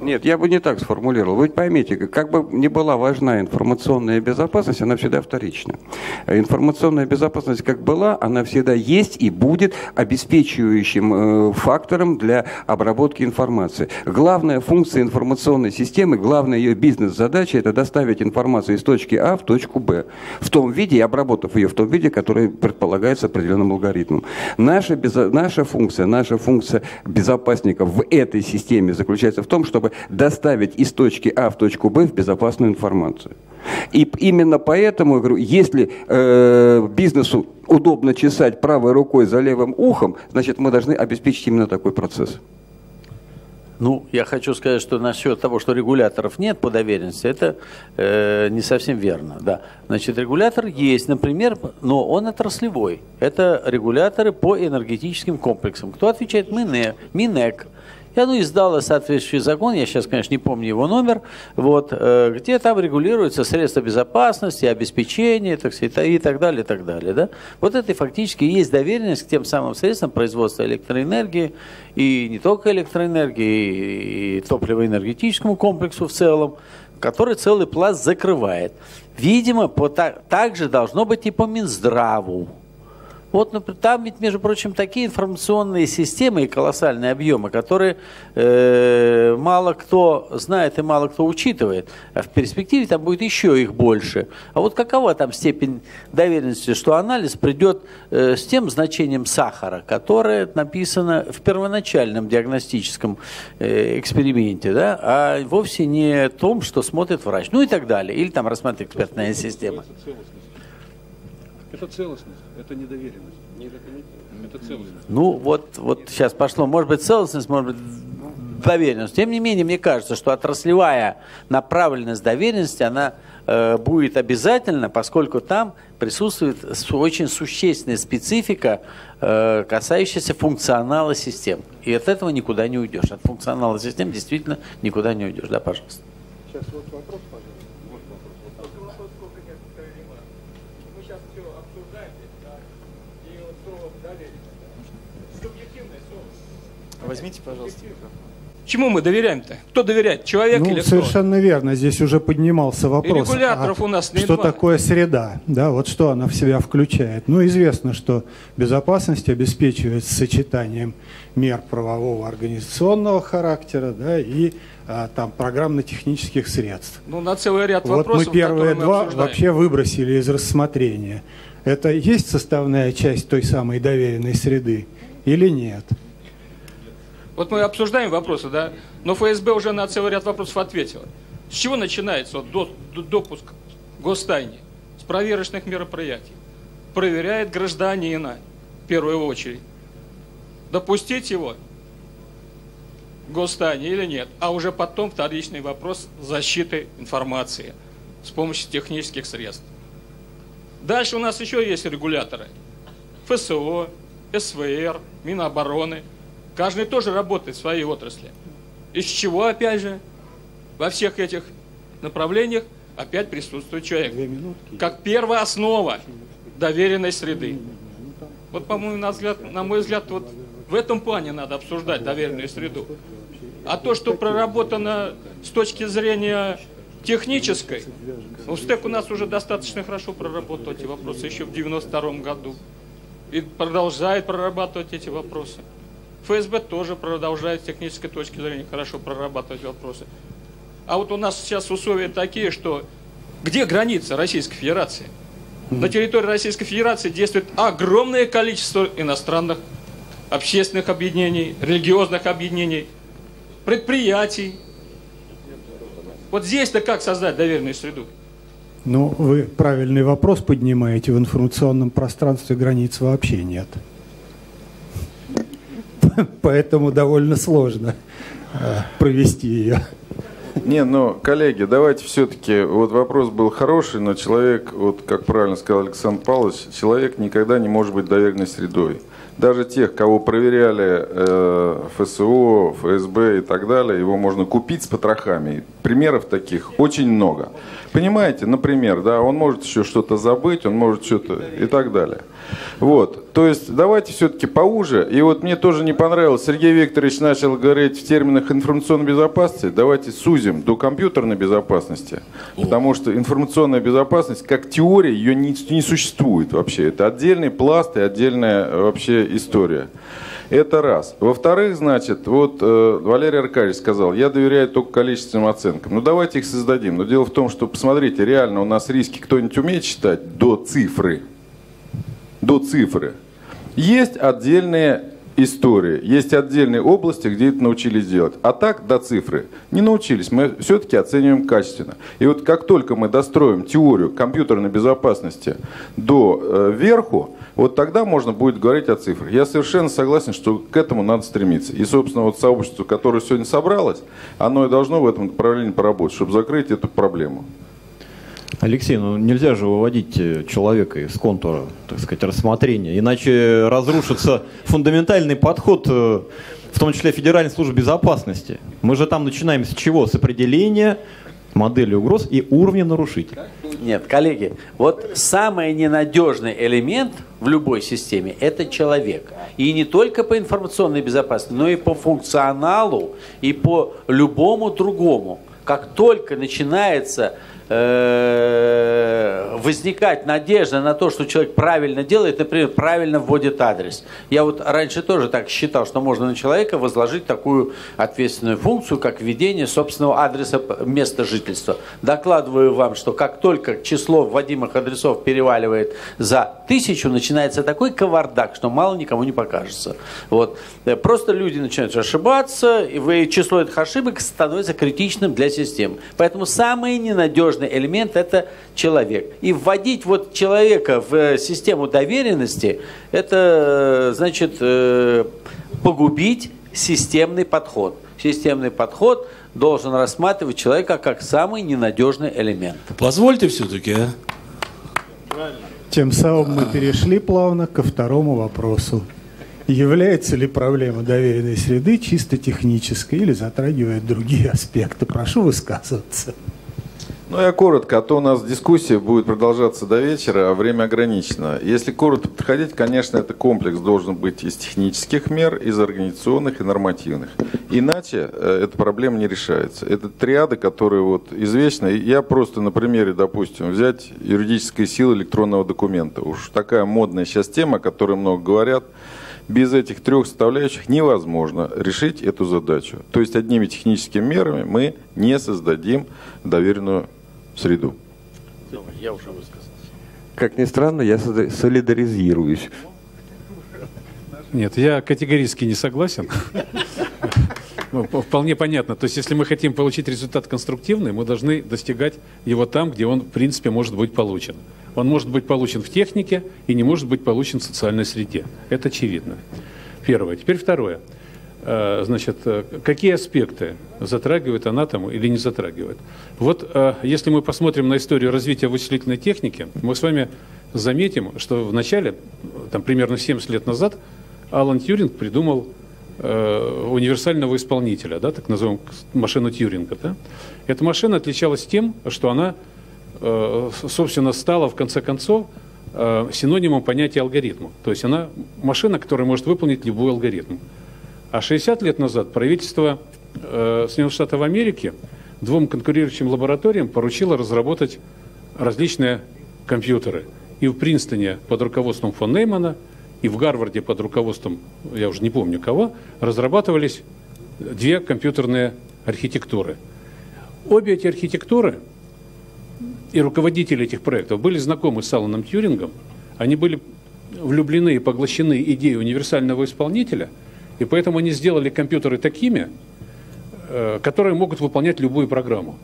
Нет, я бы не так сформулировал. Вы поймите, как бы ни была важна информационная безопасность, она всегда вторична. Информационная безопасность как была, она всегда есть и будет обеспечивающим э, фактором для обработки информации. Главная функция информационной системы, главная ее бизнес-задача – это доставить информацию из точки А в точку Б в том виде, и обработав ее в том виде, который предполагается определенным алгоритмом. Наша, безо... наша функция, наша функция безопасников в этой системе заключается в том, чтобы доставить из точки А в точку Б в безопасную информацию. И именно поэтому, я говорю, если э, бизнесу удобно чесать правой рукой за левым ухом, значит, мы должны обеспечить именно такой процесс. Ну, я хочу сказать, что насчет того, что регуляторов нет по доверенности, это э, не совсем верно. Да. Значит, регулятор есть, например, но он отраслевой. Это регуляторы по энергетическим комплексам. Кто отвечает? Минэк. И оно издало соответствующий закон, я сейчас, конечно, не помню его номер, вот, где там регулируются средства безопасности, обеспечения, так сказать, и так далее, и так далее. Да? Вот это фактически и есть доверенность к тем самым средствам производства электроэнергии, и не только электроэнергии, и топливоэнергетическому комплексу в целом, который целый пласт закрывает. Видимо, по, так, так же должно быть и по Минздраву. Вот, например, там ведь, между прочим, такие информационные системы и колоссальные объемы, которые э, мало кто знает и мало кто учитывает. А в перспективе там будет еще их больше. А вот какова там степень доверенности, что анализ придет э, с тем значением сахара, которое написано в первоначальном диагностическом э, эксперименте, да, а вовсе не том, что смотрит врач. Ну и так далее. Или там рассматривает экспертная система. Это целостность, это недоверенность. Это целостность. Ну, вот, вот сейчас пошло, может быть, целостность, может быть, доверенность. Тем не менее, мне кажется, что отраслевая направленность доверенности, она э, будет обязательно, поскольку там присутствует очень существенная специфика, э, касающаяся функционала систем. И от этого никуда не уйдешь. От функционала систем действительно никуда не уйдешь. Да, пожалуйста. Сейчас вот вопрос, пожалуйста. Возьмите, пожалуйста. Чему мы доверяем-то? Кто доверяет? Человек ну, или кто? Совершенно верно. Здесь уже поднимался вопрос. И регуляторов а у нас не что два. такое среда? Да, вот что она в себя включает. Ну, известно, что безопасность обеспечивается сочетанием мер правового организационного характера, да, и а, там программно-технических средств. Ну, на целый ряд вот вопросов, мы первые мы два обсуждаем. вообще выбросили из рассмотрения. Это есть составная часть той самой доверенной среды или нет? Вот мы обсуждаем вопросы, да, но ФСБ уже на целый ряд вопросов ответила. С чего начинается вот, допуск к гостайне? С проверочных мероприятий. Проверяет гражданина в первую очередь. Допустить его к гостайне или нет? А уже потом вторичный вопрос защиты информации с помощью технических средств. Дальше у нас еще есть регуляторы. ФСО, СВР, Минобороны. Каждый тоже работает в своей отрасли. Из чего, опять же, во всех этих направлениях опять присутствует человек. Как первая основа доверенной среды. Вот, по-моему, на, взгляд, на мой взгляд, вот в этом плане надо обсуждать доверенную среду. А то, что проработано с точки зрения технической, ну, СТЭК у нас уже достаточно хорошо проработал эти вопросы еще в девяносто втором году. И продолжает прорабатывать эти вопросы. ФСБ тоже продолжает с технической точки зрения хорошо прорабатывать вопросы. А вот у нас сейчас условия такие, что где граница Российской Федерации? На территории Российской Федерации действует огромное количество иностранных общественных объединений, религиозных объединений, предприятий. Вот здесь-то как создать доверенную среду? Ну, вы правильный вопрос поднимаете. В информационном пространстве границ вообще нет. Поэтому довольно сложно провести ее. Не, ну, коллеги, давайте все-таки, вот вопрос был хороший, но человек, вот как правильно сказал Александр Павлович, человек никогда не может быть доверенной средой. Даже тех, кого проверяли э, ФСО, ФСБ и так далее, его можно купить с потрохами. Примеров таких очень много. Понимаете, например, да, он может еще что-то забыть, он может что-то и так далее. Вот, то есть давайте все-таки поуже. И вот мне тоже не понравилось, Сергей Викторович начал говорить в терминах информационной безопасности. Давайте сузим до компьютерной безопасности, потому что информационная безопасность как теория ее не, не существует вообще. Это отдельный пласт и отдельная вообще история. Это раз. Во-вторых, значит, вот э, Валерий Аркадьевич сказал, я доверяю только количественным оценкам. Ну давайте их создадим. Но дело в том, что, посмотрите, реально у нас риски кто-нибудь умеет считать до цифры? До цифры. Есть отдельные истории, есть отдельные области, где это научились делать. А так до цифры не научились. Мы все-таки оцениваем качественно. И вот как только мы достроим теорию компьютерной безопасности до э, верху, вот тогда можно будет говорить о цифрах. Я совершенно согласен, что к этому надо стремиться. И, собственно, вот сообщество, которое сегодня собралось, оно и должно в этом направлении поработать, чтобы закрыть эту проблему. Алексей, ну нельзя же выводить человека из контура, так сказать, рассмотрения, иначе разрушится фундаментальный подход, в том числе Федеральной службы безопасности. Мы же там начинаем с чего? С определения модели угроз и уровня нарушителей. Нет, коллеги, вот самый ненадежный элемент в любой системе – это человек. И не только по информационной безопасности, но и по функционалу, и по любому другому. Как только начинается возникать надежда на то, что человек правильно делает, например, правильно вводит адрес. Я вот раньше тоже так считал, что можно на человека возложить такую ответственную функцию, как введение собственного адреса места жительства. Докладываю вам, что как только число вводимых адресов переваливает за тысячу, начинается такой кавардак, что мало никому не покажется. Вот. Просто люди начинают ошибаться, и число этих ошибок становится критичным для системы. Поэтому самые ненадежные элемент – это человек. И вводить вот человека в систему доверенности – это, значит, погубить системный подход. Системный подход должен рассматривать человека как самый ненадежный элемент. Позвольте все-таки, а? Тем самым мы перешли плавно ко второму вопросу. Является ли проблема доверенной среды чисто технической или затрагивает другие аспекты? Прошу высказываться. Ну, я коротко, а то у нас дискуссия будет продолжаться до вечера, а время ограничено. Если коротко подходить, конечно, это комплекс должен быть из технических мер, из организационных и нормативных. Иначе э, эта проблема не решается. Это триады, которые вот известны. Я просто на примере, допустим, взять юридическая сила электронного документа. Уж такая модная сейчас тема, о которой много говорят. Без этих трех составляющих невозможно решить эту задачу. То есть одними техническими мерами мы не создадим доверенную среду. Я уже высказался. Как ни странно, я солидаризируюсь. Нет, я категорически не согласен. Вполне понятно. То есть, если мы хотим получить результат конструктивный, мы должны достигать его там, где он, в принципе, может быть получен. Он может быть получен в технике и не может быть получен в социальной среде. Это очевидно. Первое. Теперь второе. Значит, какие аспекты затрагивает анатому или не затрагивает? Вот если мы посмотрим на историю развития вычислительной техники, мы с вами заметим, что в начале, там, примерно семьдесят лет назад, Алан Тьюринг придумал э, универсального исполнителя, да, так называемую машину Тьюринга. Да? Эта машина отличалась тем, что она, э, собственно, стала в конце концов э, синонимом понятия алгоритма. То есть она машина, которая может выполнить любой алгоритм. А шестьдесят лет назад правительство э, Соединенных Штатов Америки двум конкурирующим лабораториям поручило разработать различные компьютеры. И в Принстоне под руководством фон Неймана, и в Гарварде под руководством, я уже не помню кого, разрабатывались две компьютерные архитектуры. Обе эти архитектуры и руководители этих проектов были знакомы с Аланом Тьюрингом, они были влюблены и поглощены идеей универсального исполнителя, и поэтому они сделали компьютеры такими, которые могут выполнять любую программу.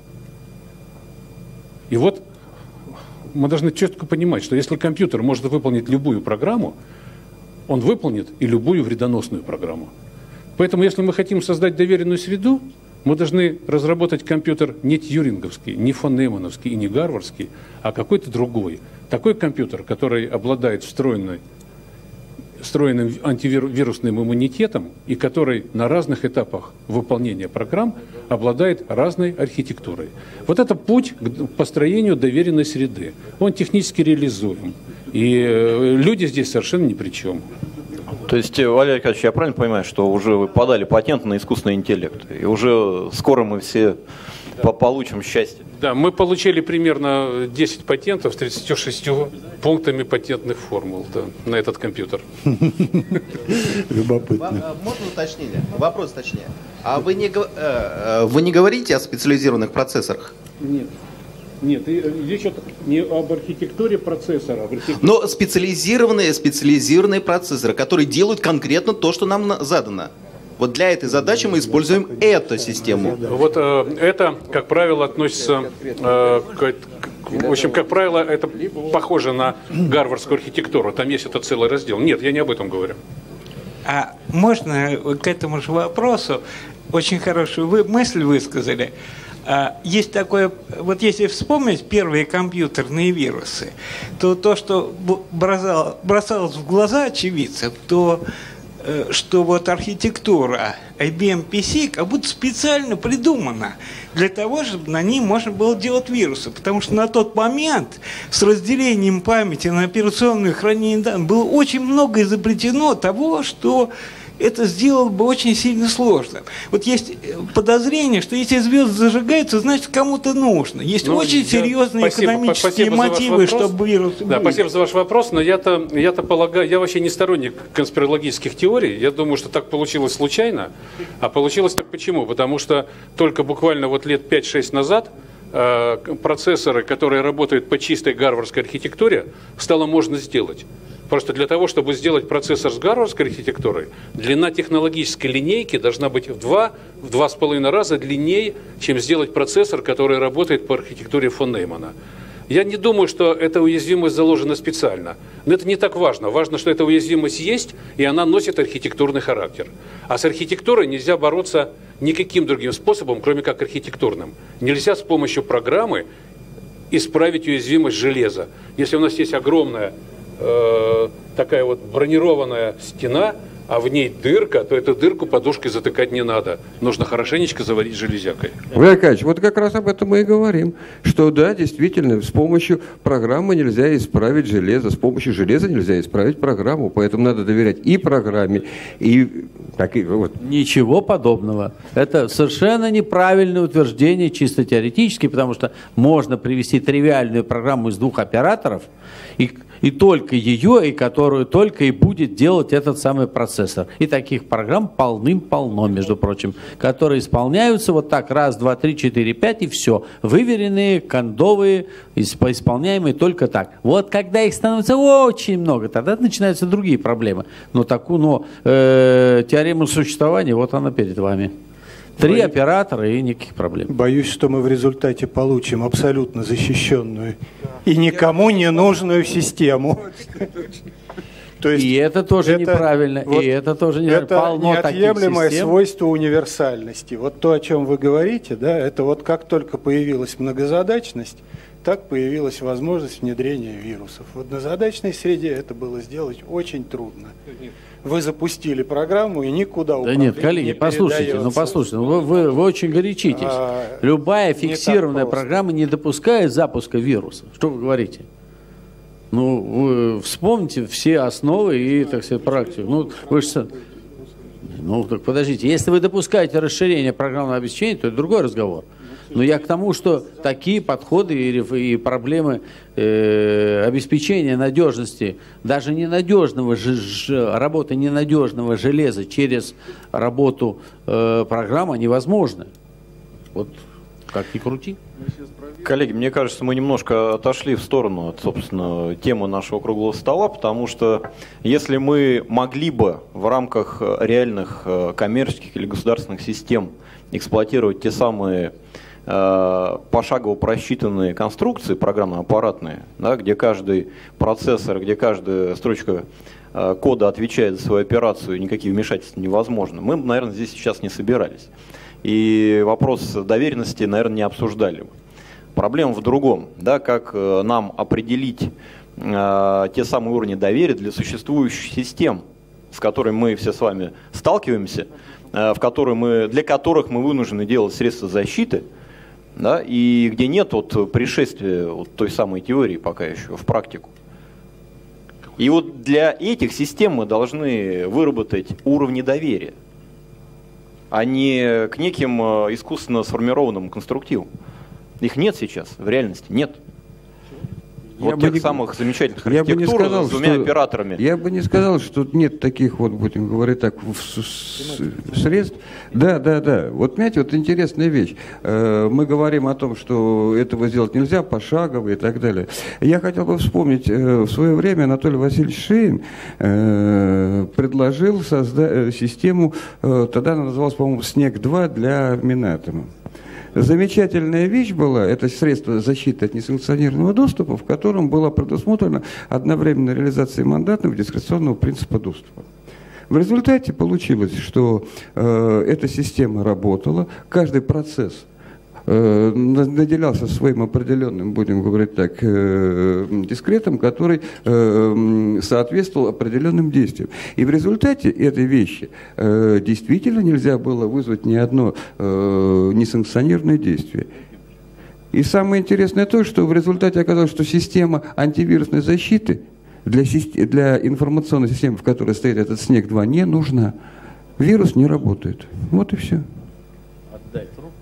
И вот мы должны четко понимать, что если компьютер может выполнить любую программу, он выполнит и любую вредоносную программу. Поэтому, если мы хотим создать доверенную среду, Мы должны разработать компьютер не тьюринговский, не фонемановский и не гарвардский, а какой-то другой. Такой компьютер, который обладает встроенной, встроенным антивирусным иммунитетом и который на разных этапах выполнения программ обладает разной архитектурой. Вот это путь к построению доверенной среды. Он технически реализуем. И люди здесь совершенно ни при чем. То есть, Валерий Аркадьевич, я правильно понимаю, что уже вы подали патент на искусственный интеллект, и уже скоро мы все получим счастье? Да, мы получили примерно десять патентов с тридцатью шестью пунктами патентных формул, да, на этот компьютер. Любопытно. Можно уточнение? Вопрос точнее. А вы не, вы не говорите о специализированных процессорах? Нет. Нет, речь идет не об архитектуре процессора. Об архитектуре... Но специализированные, специализированные процессоры, которые делают конкретно то, что нам задано. Вот для этой задачи мы используем эту систему. Вот э, это, как правило, относится э, к, к... В общем, как правило, это похоже на гарвардскую архитектуру. Там есть это целый раздел. Нет, я не об этом говорю. А можно к этому же вопросу? Очень хорошую вы мысль высказали. Есть такое, вот если вспомнить первые компьютерные вирусы, то то, что бросалось в глаза очевидцев, то что вот архитектура ай би эм пи си как будто специально придумана для того, чтобы на ней можно было делать вирусы. Потому что на тот момент с разделением памяти на операционное хранение данных было очень много изобретено того, что это сделало бы очень сильно сложно. Вот есть подозрение, что если звезды зажигаются, значит кому-то нужно. Есть ну, очень серьезные спасибо, экономические спасибо мотивы, чтобы вирусы да, были. Спасибо за ваш вопрос, но я-то, я-то полагаю, я вообще не сторонник конспирологических теорий. Я думаю, что так получилось случайно. А получилось так почему? Потому что только буквально вот лет пять-шесть назад э, процессоры, которые работают по чистой гарвардской архитектуре, стало можно сделать. Просто для того, чтобы сделать процессор с гарвардской архитектурой, длина технологической линейки должна быть в два, в два с половиной раза длиннее, чем сделать процессор, который работает по архитектуре фон Неймана. Я не думаю, что эта уязвимость заложена специально. Но это не так важно. Важно, что эта уязвимость есть, и она носит архитектурный характер. А с архитектурой нельзя бороться никаким другим способом, кроме как архитектурным. Нельзя с помощью программы исправить уязвимость железа. Если у нас есть огромная такая вот бронированная стена, а в ней дырка, то эту дырку подушкой затыкать не надо. Нужно хорошенечко заварить железякой. Валерий Аркадьевич, вот как раз об этом мы и говорим. Что да, действительно, с помощью программы нельзя исправить железо, с помощью железа нельзя исправить программу. Поэтому надо доверять и программе, и... Так, и вот. Ничего подобного. Это совершенно неправильное утверждение, чисто теоретически, потому что можно привести тривиальную программу из двух операторов, и, и только ее, и которую только и будет делать этот самый процессор. И таких программ полным-полно, между прочим, которые исполняются вот так, раз, два, три, четыре, пять, и все. Выверенные, кондовые, исполняемые только так. Вот когда их становится очень много, тогда начинаются другие проблемы. Но, такую, но э, теорема существования, вот она перед вами. Три Боюсь, оператора и никаких проблем. Боюсь, что мы в результате получим абсолютно защищенную и никому не нужную систему. То есть и это тоже это, неправильно, вот, и это тоже неправильно. Это полно неотъемлемое свойство универсальности. Вот то, о чем вы говорите, да, это вот как только появилась многозадачность, так появилась возможность внедрения вирусов. В однозадачной среде это было сделать очень трудно. Вы запустили программу и никуда управление Да нет, коллеги, не послушайте, ну послушайте, ну, вы, вы, вы очень горячитесь. А, Любая фиксированная программа не допускает запуска вируса. Что вы говорите? Ну, вы вспомните все основы и, так сказать, практику. Ну, вы же... Ну, так подождите, если вы допускаете расширение программного обеспечения, то это другой разговор. Но я к тому, что такие подходы и, и проблемы э, обеспечения надежности, даже ненадежного ж, ж, работы ненадежного железа через работу э, программы невозможны. Вот как ни крути. Коллеги, мне кажется, мы немножко отошли в сторону от, собственно, темы нашего круглого стола, потому что если мы могли бы в рамках реальных коммерческих или государственных систем эксплуатировать те самые пошагово просчитанные конструкции программно-аппаратные, да, где каждый процессор, где каждая строчка кода отвечает за свою операцию, никакие вмешательства невозможны, мы, наверное, здесь сейчас не собирались. и вопрос доверенности, наверное, не обсуждали. Проблема в другом, да, как нам определить э, те самые уровни доверия для существующих систем, с которыми мы все с вами сталкиваемся, э, в которые мы, для которых мы вынуждены делать средства защиты, да, и где нет вот пришествия вот той самой теории пока еще в практику. И вот для этих систем мы должны выработать уровни доверия, а не к неким искусственно сформированным конструктивам. Их нет сейчас, в реальности нет. Вот я тех не, самых замечательных я бы не архитектур сказал, с двумя что, операторами. Я бы не сказал, что тут нет таких, вот будем говорить так, средств. Да, да, да. Вот, понимаете, вот интересная вещь. Мы говорим о том, что этого сделать нельзя, пошагово и так далее. Я хотел бы вспомнить, в свое время Анатолий Васильевич Шейн предложил создать систему, тогда она называлась, по-моему, СНЕГ-два для Минатома. Замечательная вещь была, это средство защиты от несанкционированного доступа, в котором была предусмотрена одновременная реализация мандатного дискреционного принципа доступа. В результате получилось, что э, эта система работала, каждый процесс э, наделялся своим определенным, будем говорить так, э, дискретом, который э, соответствовал определенным действиям. И в результате этой вещи э, действительно нельзя было вызвать ни одно э, несанкционированное действие. И самое интересное то, что в результате оказалось, что система антивирусной защиты для, для информационной системы, в которой стоит этот СНЕГ-два, не нужна. Вирус не работает. Вот и все. Отдай трубку.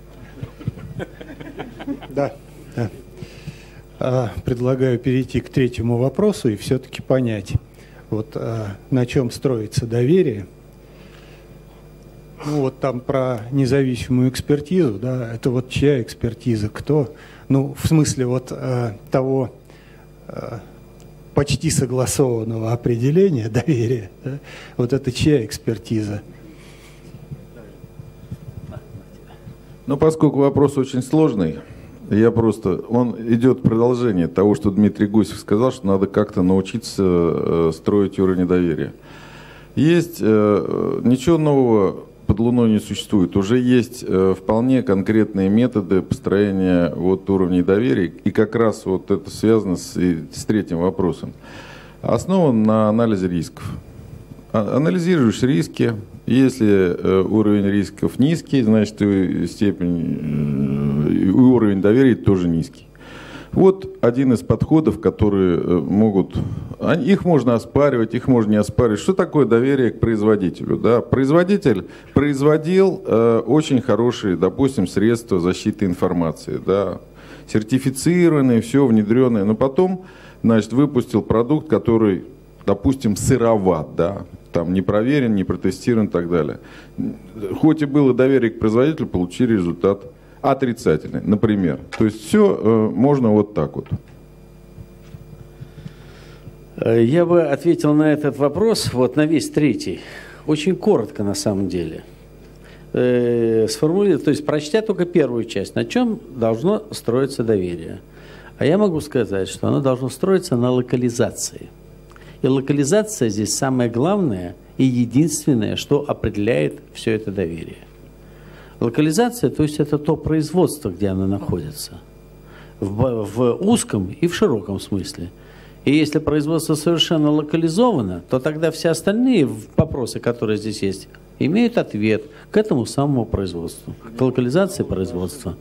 Да, да. А, предлагаю перейти к третьему вопросу и все-таки понять, вот а, на чем строится доверие. Ну вот там про независимую экспертизу, да, это вот чья экспертиза, кто? Ну, в смысле вот а, того а, почти согласованного определения доверия, да, вот это чья экспертиза? Ну, поскольку вопрос очень сложный, я просто, он идет продолжение того, что Дмитрий Гусев сказал, что надо как-то научиться э, строить уровень доверия. Есть, э, ничего нового под луной не существует, уже есть э, вполне конкретные методы построения вот, уровней доверия, и как раз вот это связано с, с третьим вопросом. Основан на анализе рисков. А, анализируешь риски. Если э, уровень рисков низкий, значит и степень, э, и уровень доверия тоже низкий. Вот один из подходов, которые э, могут, они, их можно оспаривать, их можно не оспаривать. Что такое доверие к производителю? Да? Производитель производил э, очень хорошие, допустим, средства защиты информации, да? Сертифицированные, все внедренное, но потом, значит, выпустил продукт, который, допустим, сыроват, да? Там не проверен, не протестирован и так далее. Хоть и было доверие к производителю, получили результат отрицательный, например. То есть все э, можно вот так вот. Я бы ответил на этот вопрос, вот на весь третий, очень коротко на самом деле. Э, сформулировать, то есть прочтя только первую часть, на чем должно строиться доверие. А я могу сказать, что оно должно строиться на локализации. И локализация здесь самое главное и единственное, что определяет все это доверие. Локализация, то есть это то производство, где оно находится. В, в узком и в широком смысле. И если производство совершенно локализовано, то тогда все остальные вопросы, которые здесь есть, имеют ответ к этому самому производству, к локализации производства.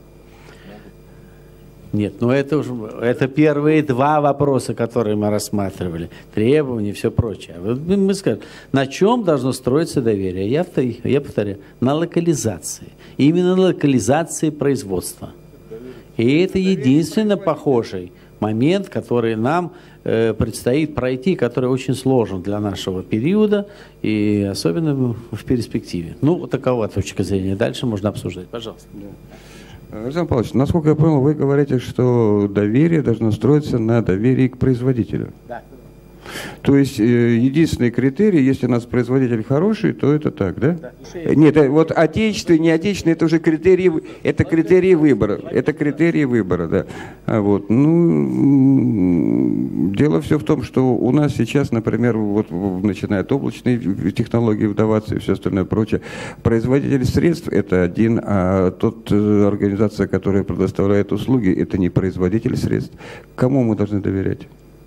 Нет, ну это уже это первые два вопроса, которые мы рассматривали. Требования и все прочее. Мы скажем, на чем должно строиться доверие? Я, я повторяю, на локализации. Именно на локализации производства. И это единственно похожий момент, который нам э, предстоит пройти, который очень сложен для нашего периода и особенно в перспективе. Ну, такова точка зрения. Дальше можно обсуждать. Пожалуйста. Александр Павлович, насколько я понял, вы говорите, что доверие должно строиться на доверии к производителю. Да. То есть э, единственный критерий, если у нас производитель хороший, то это так, да? Да. Нет, вот отечественный, не отечественный, это уже критерии, это критерии выбора, это критерии выбора, да. А вот, ну, Дело все в том, что у нас сейчас, например, вот начинают облачные технологии вдаваться и все остальное прочее. Производитель средств – это один, а тот организация, которая предоставляет услуги, это не производитель средств. Кому мы должны доверять?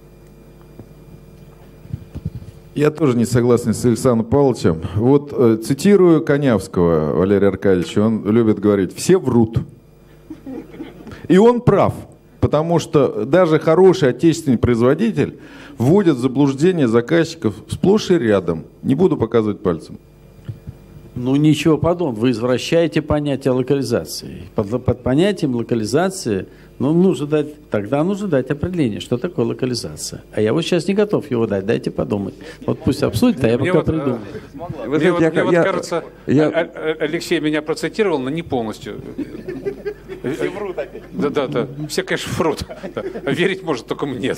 Я тоже не согласен с Александром Павловичем. Вот э, цитирую Конявского Валерия Аркадьевича, он любит говорить: все врут. И он прав, потому что даже хороший отечественный производитель вводит в заблуждение заказчиков сплошь и рядом. Не буду показывать пальцем. Ну, ничего подобного. Вы извращаете понятие локализации. Под, под понятием локализации, ну, нужно дать, тогда нужно дать определение, что такое локализация. А я вот сейчас не готов его дать, дайте подумать. Вот пусть обсудит, а я пока вот, придумаю. Мне, мне, вот, я, мне я, вот кажется, я... Алексей меня процитировал, но не полностью. Все врут опять. Да, да, да. Все, конечно, врут. Верить может, только мне.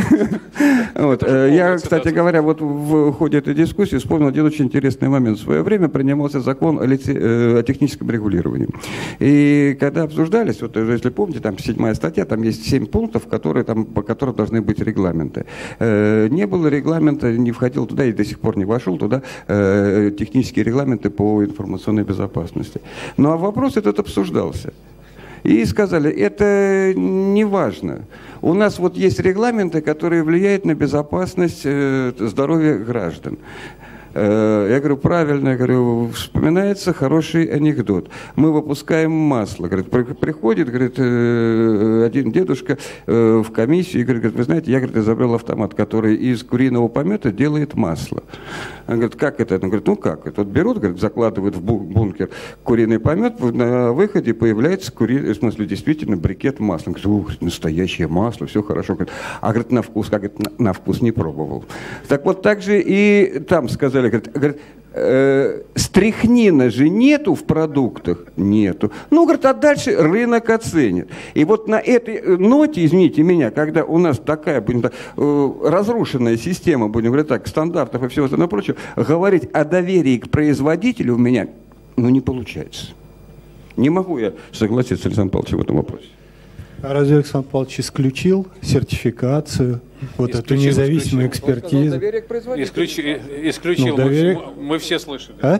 Вот. Я, кстати говоря, вот в ходе этой дискуссии вспомнил один очень интересный момент. В свое время принимался закон о, лице... о техническом регулировании. И когда обсуждались, вот если помните, там седьмая статья, там есть семь пунктов, которые, там, по которым должны быть регламенты. Не было регламента, не входил туда и до сих пор не вошел туда технические регламенты по информационной безопасности. Ну а вопрос этот обсуждался. И сказали, это не важно. У нас вот есть регламенты, которые влияют на безопасность э, здоровья граждан. Э, я говорю, правильно, я говорю, вспоминается хороший анекдот. Мы выпускаем масло. Говорит, при, приходит, говорит, э, один дедушка э, в комиссию и говорит, вы знаете, я, говорит, изобрел автомат, который из куриного помета делает масло. Он говорит, как это? Он говорит, ну как это? Вот берут, говорит, закладывают в бункер куриный помет, на выходе появляется кури... в смысле, действительно брикет масла. Он говорит, ух, настоящее масло, все хорошо. Говорит, а говорит, на вкус, как говорит, на, на вкус не пробовал. Так вот так же и там сказали, говорит, говорит э, стрихнина же нету в продуктах? Нету. Ну, говорит, а дальше рынок оценит. И вот на этой ноте, извините меня, когда у нас такая, будем так, э, разрушенная система, будем говорить так, стандартов и всего остального прочего, говорить о доверии к производителю у меня, ну, не получается. Не могу я согласиться с Александром Павловичем в этом вопросе. А разве Александр Павлович исключил сертификацию, вот исключил, эту независимую исключил. экспертизу? Исключил. исключил. Ну, доверие... мы, мы все слышали. А?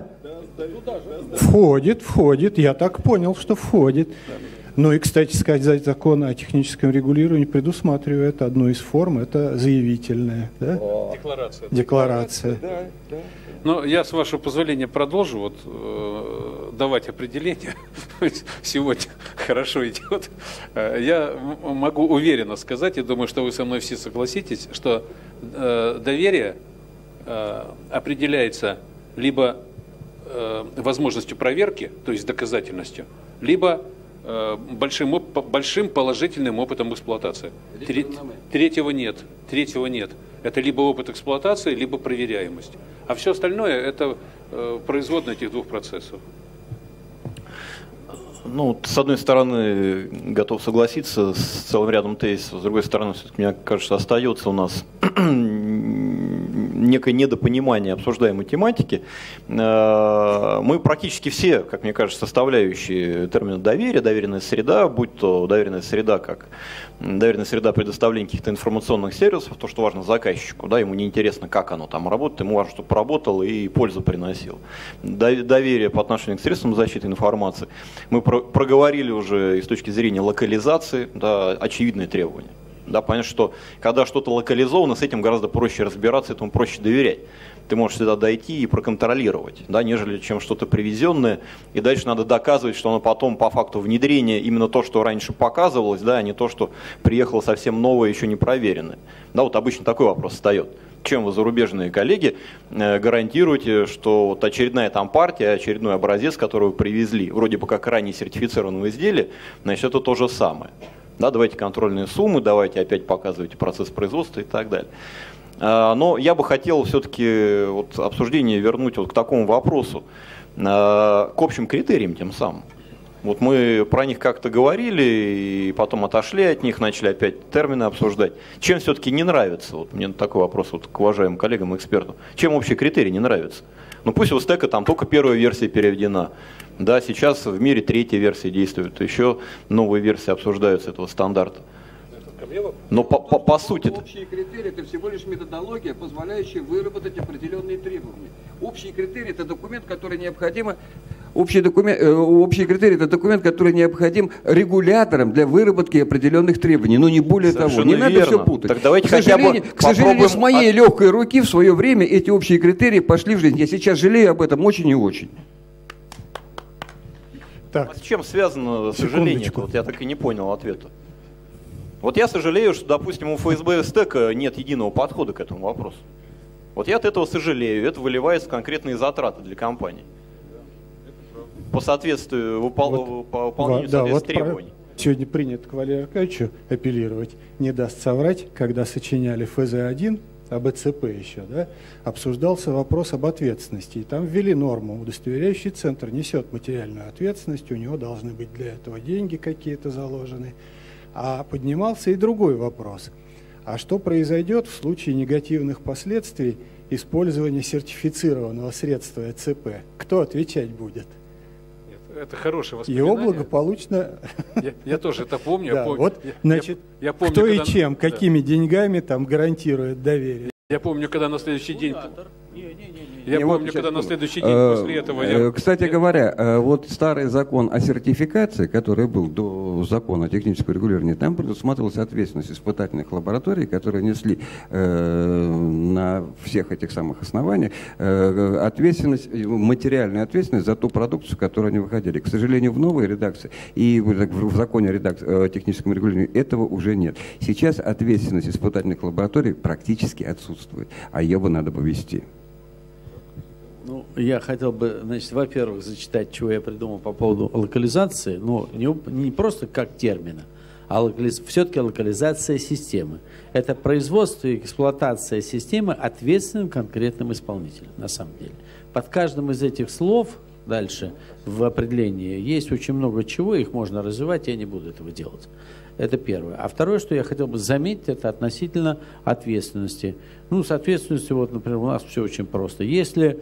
Входит, входит. Я так понял, что входит. Ну и, кстати сказать, закон о техническом регулировании предусматривает одну из форм, это заявительная. Да? Декларация. Декларация. Да, да. Но я, с вашего позволения, продолжу вот, э, давать определение. Сегодня хорошо идет. Я могу уверенно сказать, и думаю, что вы со мной все согласитесь, что э, доверие э, определяется либо э, возможностью проверки, то есть доказательностью, либо э, большим, большим положительным опытом эксплуатации. Третьего нет. Третьего нет. Это либо опыт эксплуатации, либо проверяемость. А все остальное – это э, производные этих двух процессов. Ну, с одной стороны, готов согласиться с целым рядом тезисов, с другой стороны, все-таки, мне кажется, остается у нас некое недопонимание обсуждаемой тематики. Мы практически все, как мне кажется, составляющие термина доверия, доверенная среда, будь то доверенная среда как доверенная среда предоставления каких-то информационных сервисов, то, что важно заказчику, да, ему не интересно, как оно там работает, ему важно, чтобы работало и пользу приносило. Доверие по отношению к средствам защиты информации. Мы проговорили уже и с точки зрения локализации, да, очевидные требования. Да, понятно, что когда что-то локализовано, с этим гораздо проще разбираться, этому проще доверять. Ты можешь сюда дойти и проконтролировать, да, нежели чем что-то привезенное. И дальше надо доказывать, что оно потом по факту внедрения именно то, что раньше показывалось, да, а не то, что приехало совсем новое, еще не проверенное. Да, вот обычно такой вопрос встает. Чем вы, зарубежные коллеги, э, гарантируете, что вот очередная там партия, очередной образец, который вы привезли, вроде бы как ранее сертифицированного изделия, значит, это то же самое. Да, давайте контрольные суммы, давайте опять показывайте процесс производства и так далее. Но я бы хотел все-таки вот обсуждение вернуть вот к такому вопросу, к общим критериям тем самым. Вот мы про них как-то говорили, и потом отошли от них, начали опять термины обсуждать. Чем все-таки не нравится? Вот мне такой вопрос вот к уважаемым коллегам и экспертам. Чем общие критерии не нравятся? Ну пусть у стека там только первая версия переведена. Да, сейчас в мире третья версия действует, еще новые версии обсуждаются этого стандарта. Но по, по, по сути... Общие критерии – это всего лишь методология, позволяющая выработать определенные требования. Общие критерии – это документ, который необходимо... Общий документ, э, общие критерии – это документ, который необходим регуляторам для выработки определенных требований. Но не более Совершенно того. Не верно. надо все путать. Так давайте к сожалению, хотя бы к сожалению, с моей от... легкой руки в свое время эти общие критерии пошли в жизнь. Я сейчас жалею об этом очень и очень. Так. А с чем связано сожаление? Вот я так и не понял ответа. Вот я сожалею, что, допустим, у эф эс бэ Стека нет единого подхода к этому вопросу. Вот я от этого сожалею. Это выливается в конкретные затраты для компании. По соответствию, выпол... вот, по выполнению да, вот требований. Про... Сегодня принято к Валерию Аркадьевичу апеллировать. Не даст соврать, когда сочиняли эф зэ один, об э цэ пэ еще, да, обсуждался вопрос об ответственности. И там ввели норму. Удостоверяющий центр несет материальную ответственность, у него должны быть для этого деньги какие-то заложены. А поднимался и другой вопрос. А что произойдет в случае негативных последствий использования сертифицированного средства э цэ пэ? Кто отвечать будет? Это хорошее воспоминание. Его благополучно... Я, я тоже это помню. Да, я помню. Вот, я, значит, я, я помню, кто когда... и чем, да. какими деньгами там гарантирует доверие. Я помню, когда на следующий день... Не, не, не, не. Я Не, помню, вот когда сейчас, на следующий день после этого... Я... Кстати говоря, вот старый закон о сертификации, который был до закона о техническом регулировании, там предусматривалась ответственность испытательных лабораторий, которые несли э, на всех этих самых основаниях э, ответственность, материальную ответственность за ту продукцию, которую они выходили. К сожалению, в новой редакции и в законе о техническом регулировании этого уже нет. Сейчас ответственность испытательных лабораторий практически отсутствует, а ее бы надо бы ввести. Ну, я хотел бы, значит, во-первых, зачитать, чего я придумал по поводу локализации, но не, не просто как термина, а локализ... все-таки локализация системы. Это производство и эксплуатация системы ответственным конкретным исполнителем, на самом деле. Под каждым из этих слов дальше в определении есть очень много чего, их можно развивать, я не буду этого делать. Это первое. А второе, что я хотел бы заметить, это относительно ответственности. Ну, с ответственностью, вот, например, у нас все очень просто. Если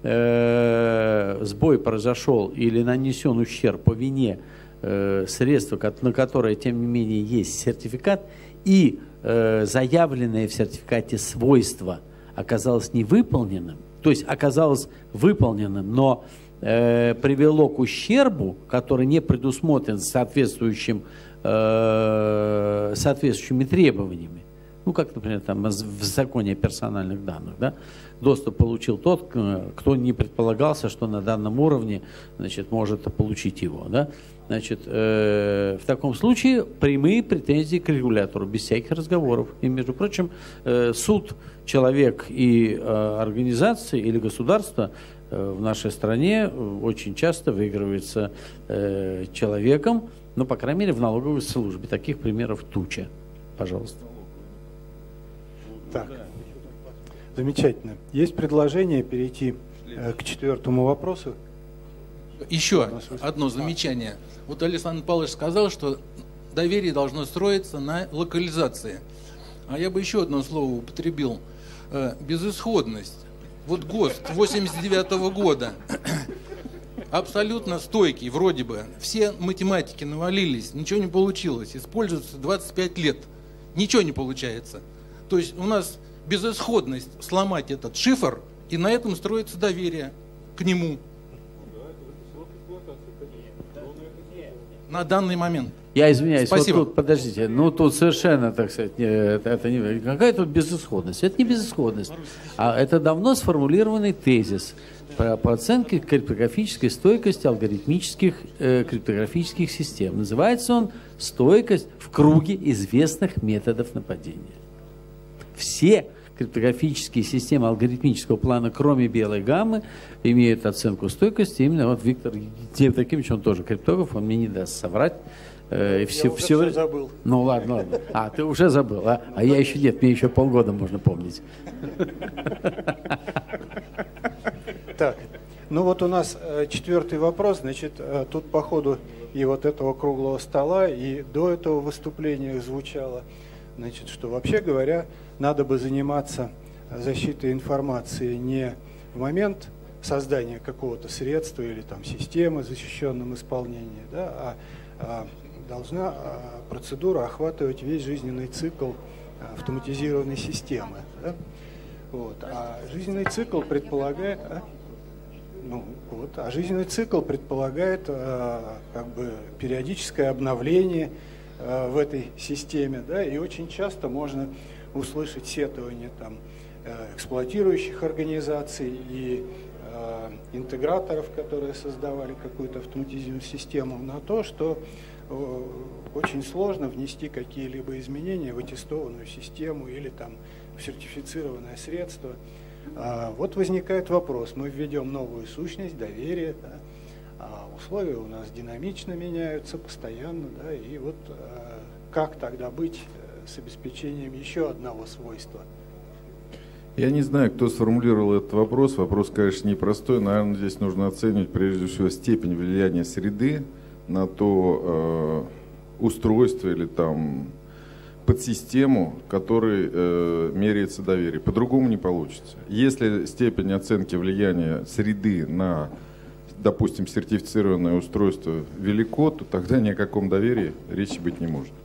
э, сбой произошел или нанесен ущерб по вине э, средства, на которое, тем не менее, есть сертификат, и э, заявленное в сертификате свойство оказалось невыполненным, то есть оказалось выполненным, но э, привело к ущербу, который не предусмотрен соответствующим соответствующими требованиями. Ну, как, например, там в законе о персональных данных, да, доступ получил тот, кто не предполагался, что на данном уровне, значит, может получить его, да. Значит, э, в таком случае прямые претензии к регулятору, без всяких разговоров. И, между прочим, э, суд, человек и э, организации или государство э, в нашей стране очень часто выигрывается э, человеком, ну, по крайней мере, в налоговой службе. Таких примеров туча. Пожалуйста. Так, замечательно. Есть предложение перейти э, к четвертому вопросу. Еще одно замечание. Вот Александр Павлович сказал, что доверие должно строиться на локализации. А я бы еще одно слово употребил. Э, безысходность. Вот ГОСТ восемьдесят девятого года. Абсолютно стойкий, вроде бы. Все математики навалились, ничего не получилось. Используется двадцать пять лет. Ничего не получается. То есть у нас безысходность сломать этот шифр, и на этом строится доверие к нему. На данный момент. Я извиняюсь, Спасибо. вот тут, подождите, ну тут совершенно, так сказать, это, это не, какая тут безысходность? Это не безысходность, а это давно сформулированный тезис по, по оценке криптографической стойкости алгоритмических э, криптографических систем. Называется он «Стойкость в круге известных методов нападения». Все криптографические системы алгоритмического плана, кроме белой гаммы, имеют оценку стойкости. Именно вот Виктор Евдокимович, он тоже криптограф, он мне не даст соврать. Э, я все, уже все... все забыл. Ну ладно, ладно. А, ты уже забыл, а? А я еще нет, мне еще полгода можно помнить. Так, ну вот у нас э, четвертый вопрос. Значит, э, тут по ходу и вот этого круглого стола, и до этого выступления звучало, значит, что вообще говоря, надо бы заниматься защитой информации не в момент создания какого-то средства или там системы в защищенном исполнении, да, а, а должна процедура охватывать весь жизненный цикл автоматизированной системы. Да? Вот. А жизненный цикл предполагает, а? Ну, вот, а жизненный цикл предполагает а, как бы периодическое обновление а, в этой системе, да, и очень часто можно услышать сетования там эксплуатирующих организаций и э, интеграторов, которые создавали какую-то автоматизированную систему, на то, что э, очень сложно внести какие-либо изменения в аттестованную систему или там в сертифицированное средство. А вот возникает вопрос: мы введем новую сущность, доверие, да, а условия у нас динамично меняются постоянно, да, и вот э, как тогда быть с обеспечением еще одного свойства? Я не знаю, кто сформулировал этот вопрос. Вопрос, конечно, непростой. Наверное, здесь нужно оценивать прежде всего степень влияния среды на то э, устройство или там подсистему, которой э, меряется доверие. По-другому не получится. Если степень оценки влияния среды на, допустим, сертифицированное устройство велико, то тогда ни о каком доверии речи быть не может.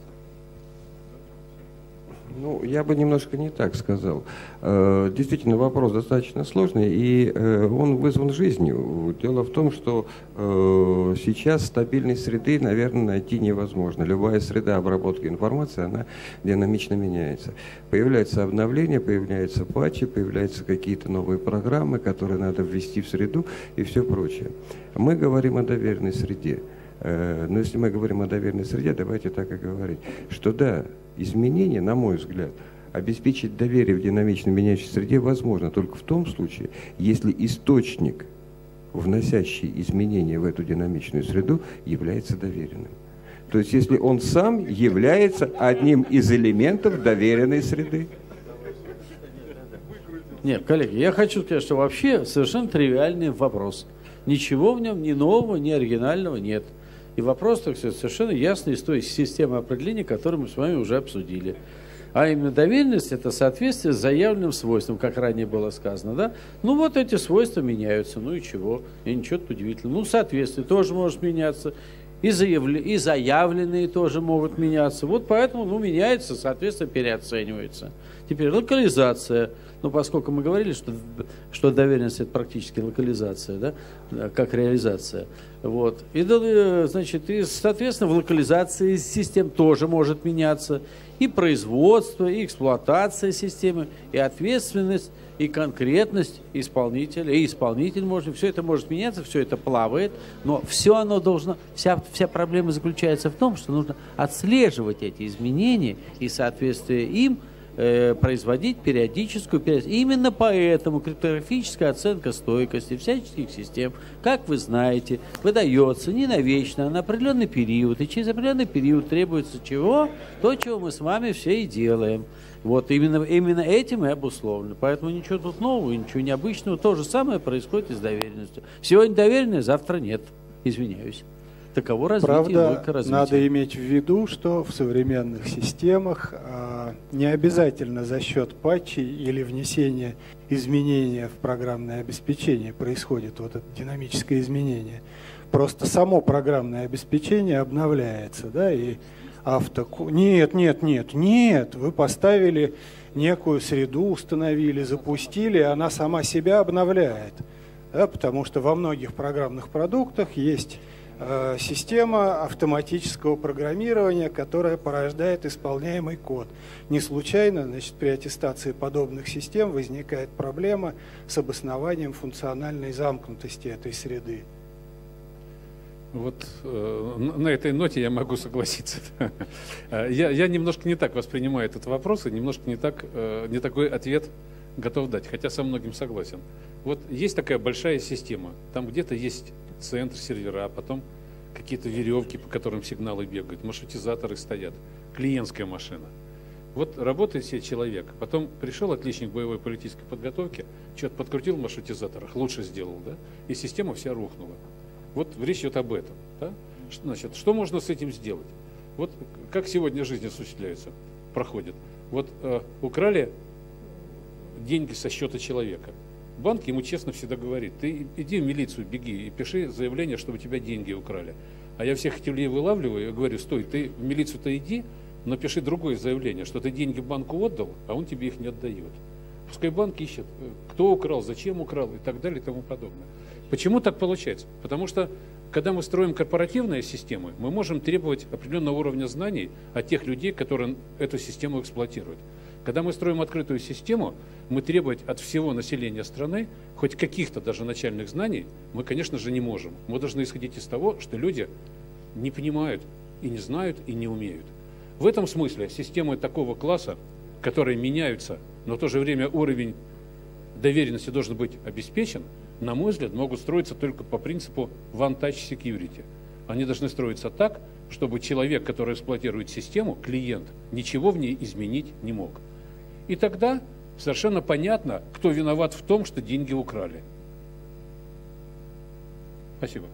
Ну, я бы немножко не так сказал. Действительно, вопрос достаточно сложный, и он вызван жизнью. Дело в том, что сейчас стабильной среды, наверное, найти невозможно. Любая среда обработки информации, она динамично меняется. Появляются обновления, появляются патчи, появляются какие-то новые программы, которые надо ввести в среду и все прочее. Мы говорим о доверенной среде. Но если мы говорим о доверенной среде, давайте так и говорить, что да, изменения, на мой взгляд, обеспечить доверие в динамично меняющейся среде возможно только в том случае, если источник, вносящий изменения в эту динамичную среду, является доверенным. То есть если он сам является одним из элементов доверенной среды. Нет, коллеги, я хочу сказать, что вообще совершенно тривиальный вопрос. Ничего в нем ни нового, ни оригинального нет. И вопрос, так сказать, совершенно ясный из той системы определения, которую мы с вами уже обсудили. А именно доверенность – это соответствие с заявленным свойством, как ранее было сказано. Да? Ну вот эти свойства меняются, ну и чего? И ничего тут удивительного. Ну, соответствие тоже может меняться. И, заявля... и заявленные тоже могут меняться. Вот поэтому, ну, меняется, соответственно, переоценивается. Теперь локализация. Ну, поскольку мы говорили, что, что доверенность – это практически локализация, да, как реализация. Вот. И, значит, и, соответственно, в локализации систем тоже может меняться и производство, и эксплуатация системы, и ответственность, и конкретность исполнителя, и исполнитель может, все это может меняться, все это плавает, но все оно должно, вся, вся проблема заключается в том, что нужно отслеживать эти изменения и соответствие им э, производить периодическую период. Именно поэтому криптографическая оценка стойкости всяческих систем, как вы знаете, выдается не навечно, а на определенный период, и через определенный период требуется чего? То, чего мы с вами все и делаем. Вот именно, именно этим и обусловлено. Поэтому ничего тут нового, ничего необычного. То же самое происходит и с доверенностью. Сегодня доверенность, завтра нет. Извиняюсь. Таково развитие, Правда, развитие. Надо иметь в виду, что в современных системах а, не обязательно за счет патчей или внесения изменения в программное обеспечение происходит вот это динамическое изменение. Просто само программное обеспечение обновляется, да, и авто... Нет, нет, нет, нет, вы поставили некую среду, установили, запустили, она сама себя обновляет. Да, потому что во многих программных продуктах есть э, система автоматического программирования, которая порождает исполняемый код. Не случайно, значит, при аттестации подобных систем возникает проблема с обоснованием функциональной замкнутости этой среды. Вот э, на этой ноте я могу согласиться. я, я немножко не так воспринимаю этот вопрос и немножко не, так, э, не такой ответ готов дать, хотя со многим согласен. Вот есть такая большая система, там где-то есть центр, сервера, потом какие-то веревки, по которым сигналы бегают, маршрутизаторы стоят, клиентская машина. Вот работает себе человек, потом пришел отличник боевой политической подготовки, что-то подкрутил в маршрутизаторах, лучше сделал, да, и система вся рухнула. Вот речь идет об этом. Да? Значит, что можно с этим сделать? Вот как сегодня жизнь осуществляется, проходит. Вот э, украли деньги со счета человека. Банк ему честно всегда говорит: ты иди в милицию, беги и пиши заявление, чтобы у тебя деньги украли. А я всех этих людей вылавливаю и говорю: стой, ты в милицию-то иди, но пиши другое заявление, что ты деньги банку отдал, а он тебе их не отдает. Пускай банк ищет, кто украл, зачем украл и так далее и тому подобное. Почему так получается? Потому что, когда мы строим корпоративные системы, мы можем требовать определенного уровня знаний от тех людей, которые эту систему эксплуатируют. Когда мы строим открытую систему, мы требовать от всего населения страны хоть каких-то даже начальных знаний мы, конечно же, не можем. Мы должны исходить из того, что люди не понимают и не знают и не умеют. В этом смысле системы такого класса, которые меняются, но в то же время уровень доверенности должен быть обеспечен, на мой взгляд, могут строиться только по принципу one-touch security. Они должны строиться так, чтобы человек, который эксплуатирует систему, клиент, ничего в ней изменить не мог. И тогда совершенно понятно, кто виноват в том, что деньги украли. Спасибо.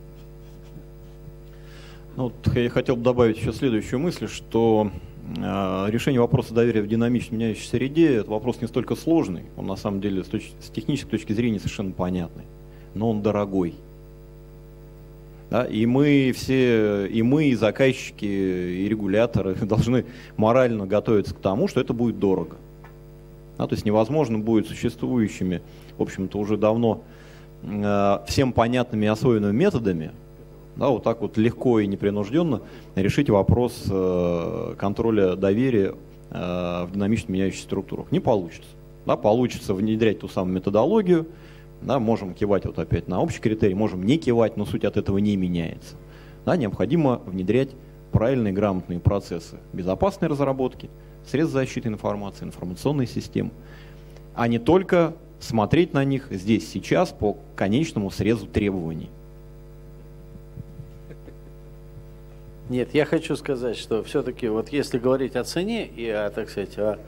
Ну, вот я хотел бы добавить еще следующую мысль, что э, решение вопроса доверия в динамично меняющейся среде – это вопрос не столько сложный, он на самом деле с, точ- с технической точки зрения совершенно понятный, но он дорогой. Да? И мы все, и мы, и заказчики, и регуляторы должны морально готовиться к тому, что это будет дорого. Да? То есть невозможно будет существующими, в общем-то, уже давно э, всем понятными и освоенными методами, да, вот так вот легко и непринужденно решить вопрос э, контроля доверия э, в динамично меняющихся структурах. Не получится. Да, получится внедрять ту самую методологию, да, можем кивать вот опять на общий критерий, можем не кивать, но суть от этого не меняется. Да, необходимо внедрять правильные грамотные процессы безопасной разработки, средств защиты информации, информационной системы, а не только смотреть на них здесь, сейчас по конечному срезу требований. Нет, я хочу сказать, что все-таки вот если говорить о цене и о, так сказать, о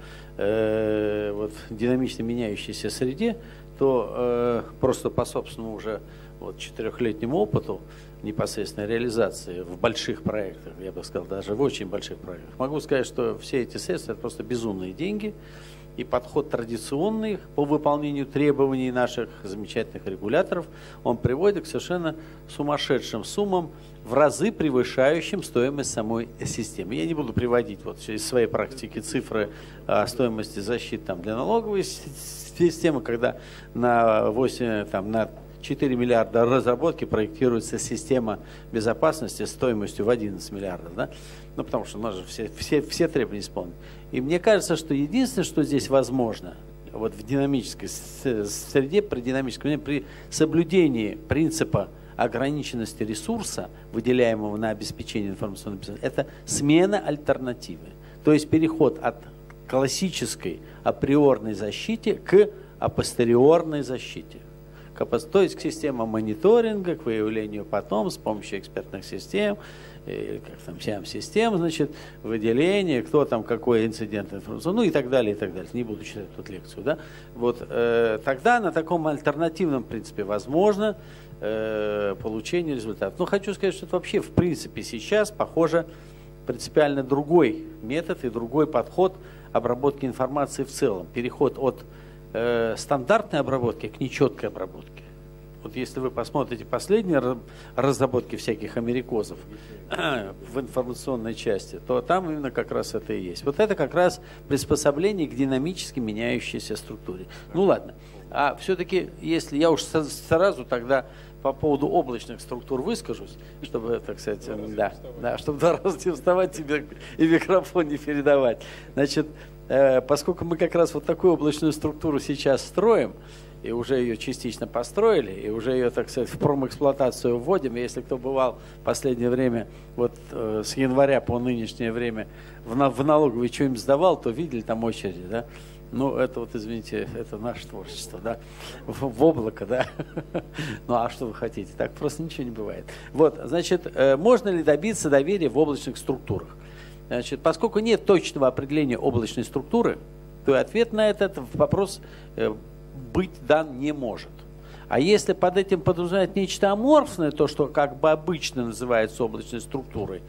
э, вот, динамично меняющейся среде, то э, просто по собственному уже вот, четырехлетнему опыту непосредственной реализации в больших проектах, я бы сказал, даже в очень больших проектах, могу сказать, что все эти средства – это просто безумные деньги, и подход традиционный по выполнению требований наших замечательных регуляторов, он приводит к совершенно сумасшедшим суммам, в разы превышающим стоимость самой системы. Я не буду приводить вот из своей практики цифры о стоимости защиты там, для налоговой системы, когда на, восемь, там, на четыре миллиарда разработки проектируется система безопасности стоимостью в одиннадцать миллиардов. Да? Ну, потому что у нас же все, все, все требования исполнены. И мне кажется, что единственное, что здесь возможно, вот в динамической среде, при динамическом, при соблюдении принципа ограниченности ресурса, выделяемого на обеспечение информационной безопасности, это смена альтернативы. То есть переход от классической априорной защите к апостериорной защите. То есть к системам мониторинга, к выявлению потом с помощью экспертных систем, как там сиам-систем, значит, выделение, кто там, какой инцидент информационный, ну и так далее, и так далее. Не буду читать тут лекцию, да. Вот, э, тогда на таком альтернативном принципе возможно э, получение результатов. Но хочу сказать, что это вообще в принципе сейчас, похоже, принципиально другой метод и другой подход обработки информации в целом. Переход от э, стандартной обработки к нечеткой обработке. Вот если вы посмотрите последние разработки всяких америкосов в информационной части, то там именно как раз это и есть. Вот это как раз приспособление к динамически меняющейся структуре. Ну ладно, а все-таки, если я уж сразу тогда по поводу облачных структур выскажусь, чтобы, так сказать, да, да, чтобы два раза не вставать тебе и микрофон не передавать. Значит, э, поскольку мы как раз вот такую облачную структуру сейчас строим, и уже ее частично построили, и уже ее, так сказать, в промэксплуатацию вводим. И если кто бывал в последнее время, вот э, с января по нынешнее время в, на, в налоговый что-нибудь сдавал, то видели там очереди, да? Ну, это вот, извините, это наше творчество, да? В, в облако, да? Ну, а что вы хотите? Так просто ничего не бывает. Вот, значит, э, можно ли добиться доверия в облачных структурах? Значит, поскольку нет точного определения облачной структуры, то ответ на этот вопрос э, быть дан не может. А если под этим подразумевать нечто аморфное, то, что как бы обычно называется облачной структурой,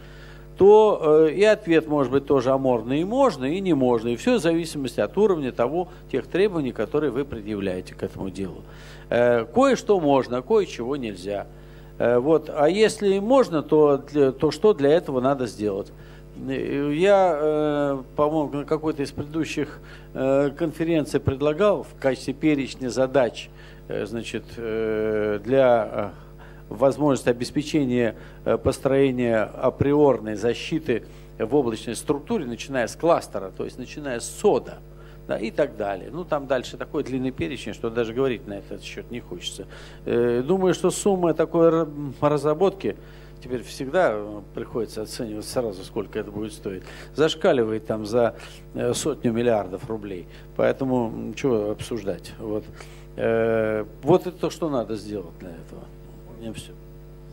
то э, и ответ может быть тоже аморфный, и можно, и не можно. И все в зависимости от уровня того, тех требований, которые вы предъявляете к этому делу. Э, кое-что можно, кое-чего нельзя. Вот. А если можно, то, для, то что для этого надо сделать? Я, по-моему, на какой-то из предыдущих конференций предлагал в качестве перечня задач, значит, для возможности обеспечения построения априорной защиты в облачной структуре, начиная с кластера, то есть начиная с сода, да, и так далее. Ну, там дальше такой длинный перечень, что даже говорить на этот счет не хочется. Думаю, что сумма такой разработки, теперь всегда приходится оценивать сразу, сколько это будет стоить, зашкаливает там за сотню миллиардов рублей. Поэтому чего обсуждать? Вот, вот это то, что надо сделать для этого. У меня все.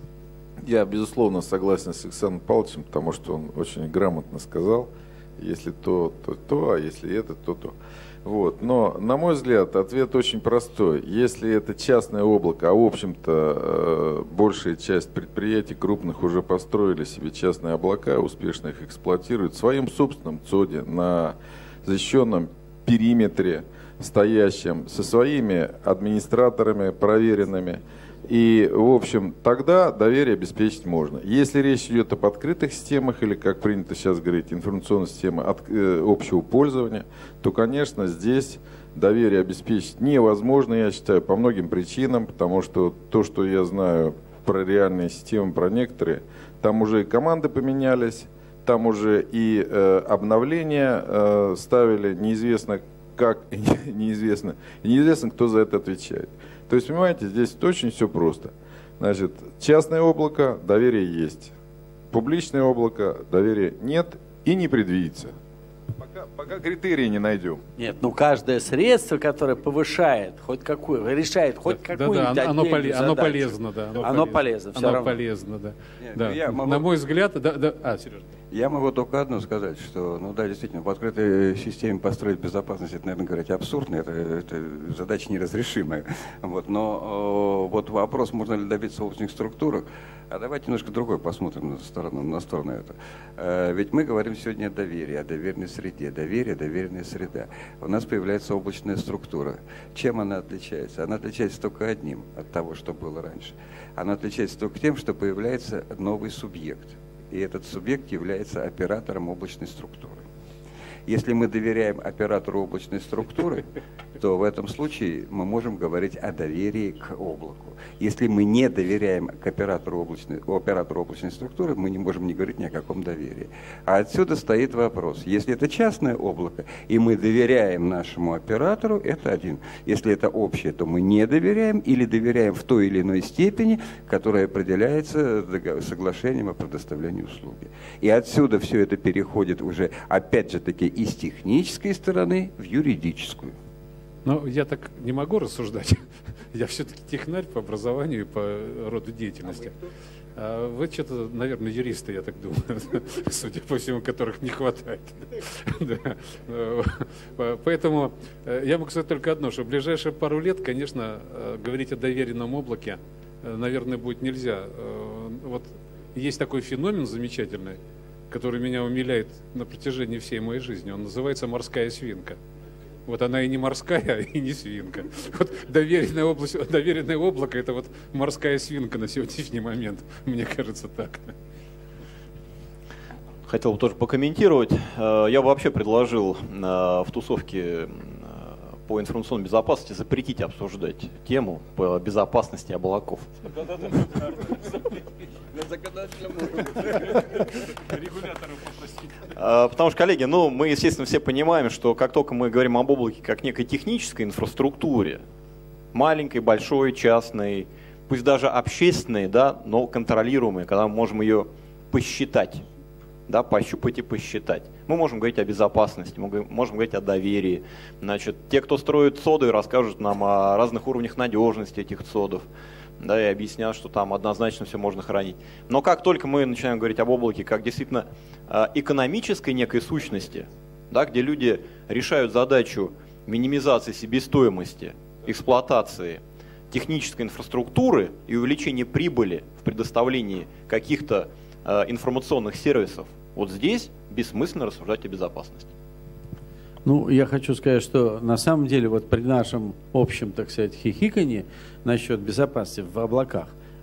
Я, безусловно, согласен с Александром Павловичем, потому что он очень грамотно сказал, если то, то то, а если это, то то. Вот. Но, на мой взгляд, ответ очень простой. Если это частное облако, а, в общем-то, большая часть предприятий крупных уже построили себе частные облака, успешно их эксплуатируют в своем собственном ЦОДе, на защищенном периметре, стоящем, со своими администраторами проверенными. И, в общем, тогда доверие обеспечить можно. Если речь идет об открытых системах, или, как принято сейчас говорить, информационные системы от, э, общего пользования, то, конечно, здесь доверие обеспечить невозможно, я считаю, по многим причинам, потому что то, что я знаю про реальные системы, про некоторые, там уже и команды поменялись, там уже и э, обновления э, ставили, неизвестно как, неизвестно, и неизвестно, кто за это отвечает. То есть, понимаете, здесь очень все просто. Значит, частное облако, доверие есть. Публичное облако, доверия нет и не предвидится. Пока, пока критерии не найдем. Нет, ну каждое средство, которое повышает хоть какую, решает хоть да, какую-нибудь да, да, оно, отдельную оно задачу. полезно, да. Оно, оно полезно, полезно, все оно равно. полезно, да. Нет, да. Ну, я могу... На мой взгляд, да, да. А, Сережа. Я могу только одно сказать, что, ну да, действительно, в открытой системе построить безопасность, это, наверное, говорить абсурдно, это, это задача неразрешимая. Вот, но э, вот вопрос, можно ли добиться в облачных структурах, а давайте немножко другой посмотрим на сторону, на сторону это. Э, ведь мы говорим сегодня о доверии, о доверенной среде. Доверие, доверенная среда. У нас появляется облачная структура. Чем она отличается? Она отличается только одним от того, что было раньше. Она отличается только тем, что появляется новый субъект. И этот субъект является оператором облачной структуры. Если мы доверяем оператору облачной структуры, то в этом случае мы можем говорить о доверии к облаку. Если мы не доверяем к оператору облачной, оператору облачной структуры, мы не можем не говорить ни о каком доверии. А отсюда стоит вопрос. Если это частное облако, и мы доверяем нашему оператору, это один. Если это общее, то мы не доверяем или доверяем в той или иной степени, которая определяется соглашением о предоставлении услуги. И отсюда все это переходит уже, опять же таки, из технической стороны в юридическую. Ну, я так не могу рассуждать. Я все-таки технарь по образованию и по роду деятельности. А вы что-то, наверное, юристы, я так думаю, судя по всему, которых не хватает. Поэтому я могу сказать только одно, что в ближайшие пару лет, конечно, говорить о доверенном облаке, наверное, будет нельзя. Вот есть такой феномен замечательный, который меня умиляет на протяжении всей моей жизни. Он называется «морская свинка». Вот она и не морская, и не свинка. Вот доверенное, область, доверенное облако – это вот морская свинка на сегодняшний момент, мне кажется так. Хотел бы тоже покомментировать. Я бы вообще предложил в тусовке по информационной безопасности запретить обсуждать тему по безопасности облаков. Потому что, коллеги, ну, мы, естественно, все понимаем, что как только мы говорим об облаке как некой технической инфраструктуре, маленькой, большой, частной, пусть даже общественной, да, но контролируемой, когда мы можем ее посчитать, да, пощупать и посчитать. Мы можем говорить о безопасности, мы можем говорить о доверии. Значит, те, кто строит ЦОДы, расскажут нам о разных уровнях надежности этих ЦОДов, да, и объяснят, что там однозначно все можно хранить. Но как только мы начинаем говорить об облаке как действительно экономической некой сущности, да, где люди решают задачу минимизации себестоимости, эксплуатации технической инфраструктуры и увеличения прибыли в предоставлении каких-то э, информационных сервисов, вот здесь бессмысленно рассуждать о безопасности. Ну, я хочу сказать, что на самом деле вот при нашем общем, так сказать, хихиканье насчет безопасности в облаках,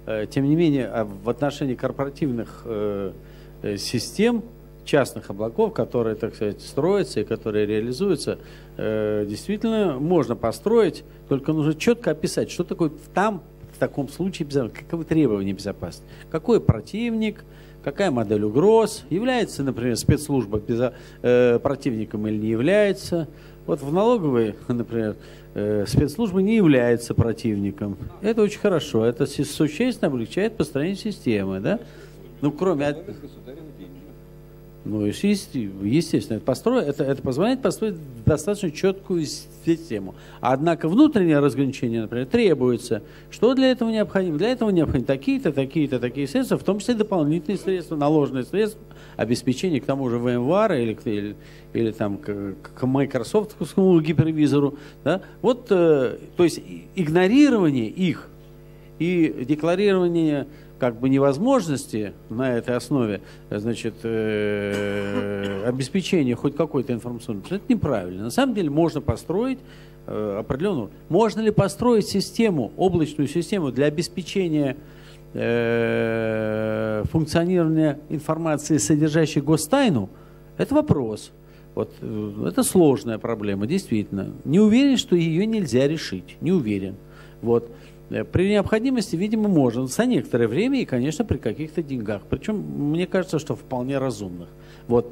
тем не менее, в отношении корпоративных систем, частных облаков, которые, так сказать, строятся и которые реализуются, действительно можно построить, только нужно четко описать, что такое там, в таком случае, каковы требования безопасности, какой противник, какая модель угроз, является, например, спецслужба безо... э, противником или не является. Вот в налоговой, например, э, спецслужба не является противником. Это очень хорошо, это существенно облегчает построение системы, да? Ну, кроме... Ну, естественно, это, построить, это, это позволяет построить достаточно четкую систему. Однако внутреннее разграничение, например, требуется. Что для этого необходимо? Для этого необходимы такие-то, такие-то, такие средства, в том числе дополнительные средства, наложенные средства, обеспечение к тому же VMware или, или, или там, к, к майкрософтовскому гипервизору. Да? Вот, э, то есть игнорирование их и декларирование как бы невозможности на этой основе, значит, э, обеспечения хоть какой-то информационной, это неправильно. На самом деле можно построить э, определенную... Можно ли построить систему, облачную систему для обеспечения э, функционирования информации, содержащей гостайну? Это вопрос. Вот, э, это сложная проблема, действительно. Не уверен, что ее нельзя решить. Не уверен. Вот. При необходимости, видимо, можно. За некоторое время и, конечно, при каких-то деньгах. Причем, мне кажется, что вполне разумных. Вот.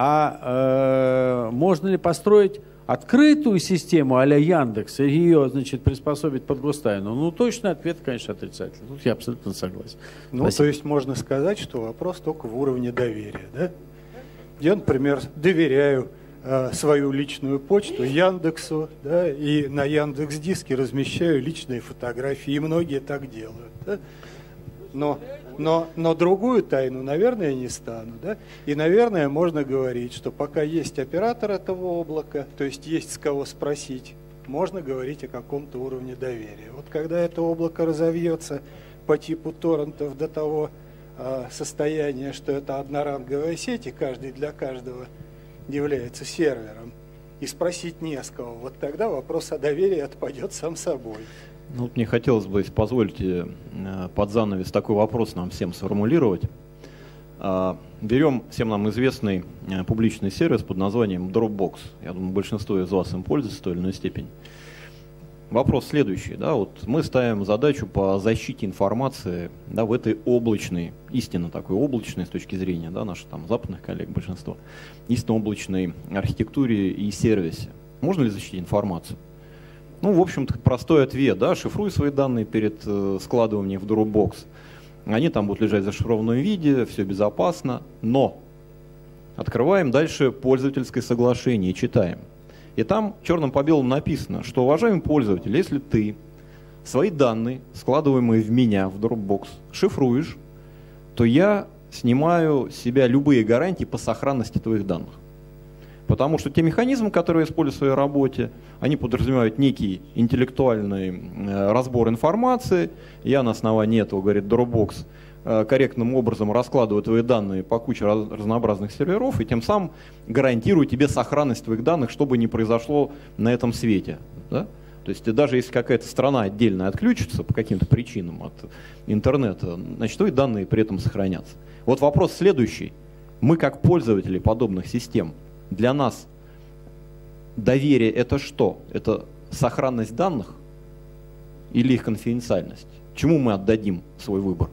А э, можно ли построить открытую систему а-ля Яндекс и ее, значит, приспособить под гостайну? Ну, точно ответ, конечно, отрицательный. Тут я абсолютно согласен. Ну, Спасибо. То есть можно сказать, что вопрос только в уровне доверия, да? Я, например, доверяю свою личную почту Яндексу, да, и на Яндекс.Диске размещаю личные фотографии, и многие так делают. Да? Но, но, но другую тайну, наверное, не стану. Да? И, наверное, можно говорить, что пока есть оператор этого облака, то есть есть с кого спросить, можно говорить о каком-то уровне доверия. Вот когда это облако разовьется по типу торрентов до того а, состояния, что это одноранговая сеть, и каждый для каждого является сервером, и спросить не с кого, вот тогда вопрос о доверии отпадет сам собой. Ну, вот мне хотелось бы, если позволите, под занавес такой вопрос нам всем сформулировать. Берем всем нам известный публичный сервис под названием Dropbox. Я думаю, большинство из вас им пользуется в той или иной степени. Вопрос следующий. Да, вот мы ставим задачу по защите информации, да, в этой облачной, истинно такой облачной с точки зрения, да, наших там западных коллег большинство, истинно облачной архитектуре и сервисе. Можно ли защитить информацию? Ну, в общем-то, простой ответ. Да, шифруй свои данные перед э, складыванием в Dropbox. Они там будут лежать в зашифрованном виде, все безопасно. Но открываем дальше пользовательское соглашение и читаем. И там черным по белому написано, что, уважаемый пользователь, если ты свои данные, складываемые в меня, в Dropbox, шифруешь, то я снимаю с себя любые гарантии по сохранности твоих данных. Потому что те механизмы, которые я использую в своей работе, они подразумевают некий интеллектуальный разбор информации. Я на основании этого, говорит Dropbox, корректным образом раскладываю твои данные по куче раз, разнообразных серверов и тем самым гарантирую тебе сохранность твоих данных, что бы ни произошло на этом свете. Да? То есть даже если какая-то страна отдельно отключится по каким-то причинам от интернета, значит, твои данные при этом сохранятся. Вот вопрос следующий. Мы как пользователи подобных систем, для нас доверие это что? Это сохранность данных или их конфиденциальность? Чему мы отдадим свой выбор?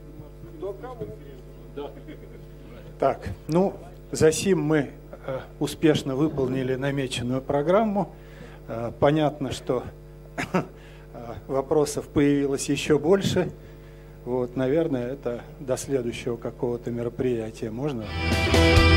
Так, ну, за сим мы э, успешно выполнили намеченную программу. Э, понятно, что э, вопросов появилось еще больше. Вот, наверное, это до следующего какого-то мероприятия. Можно?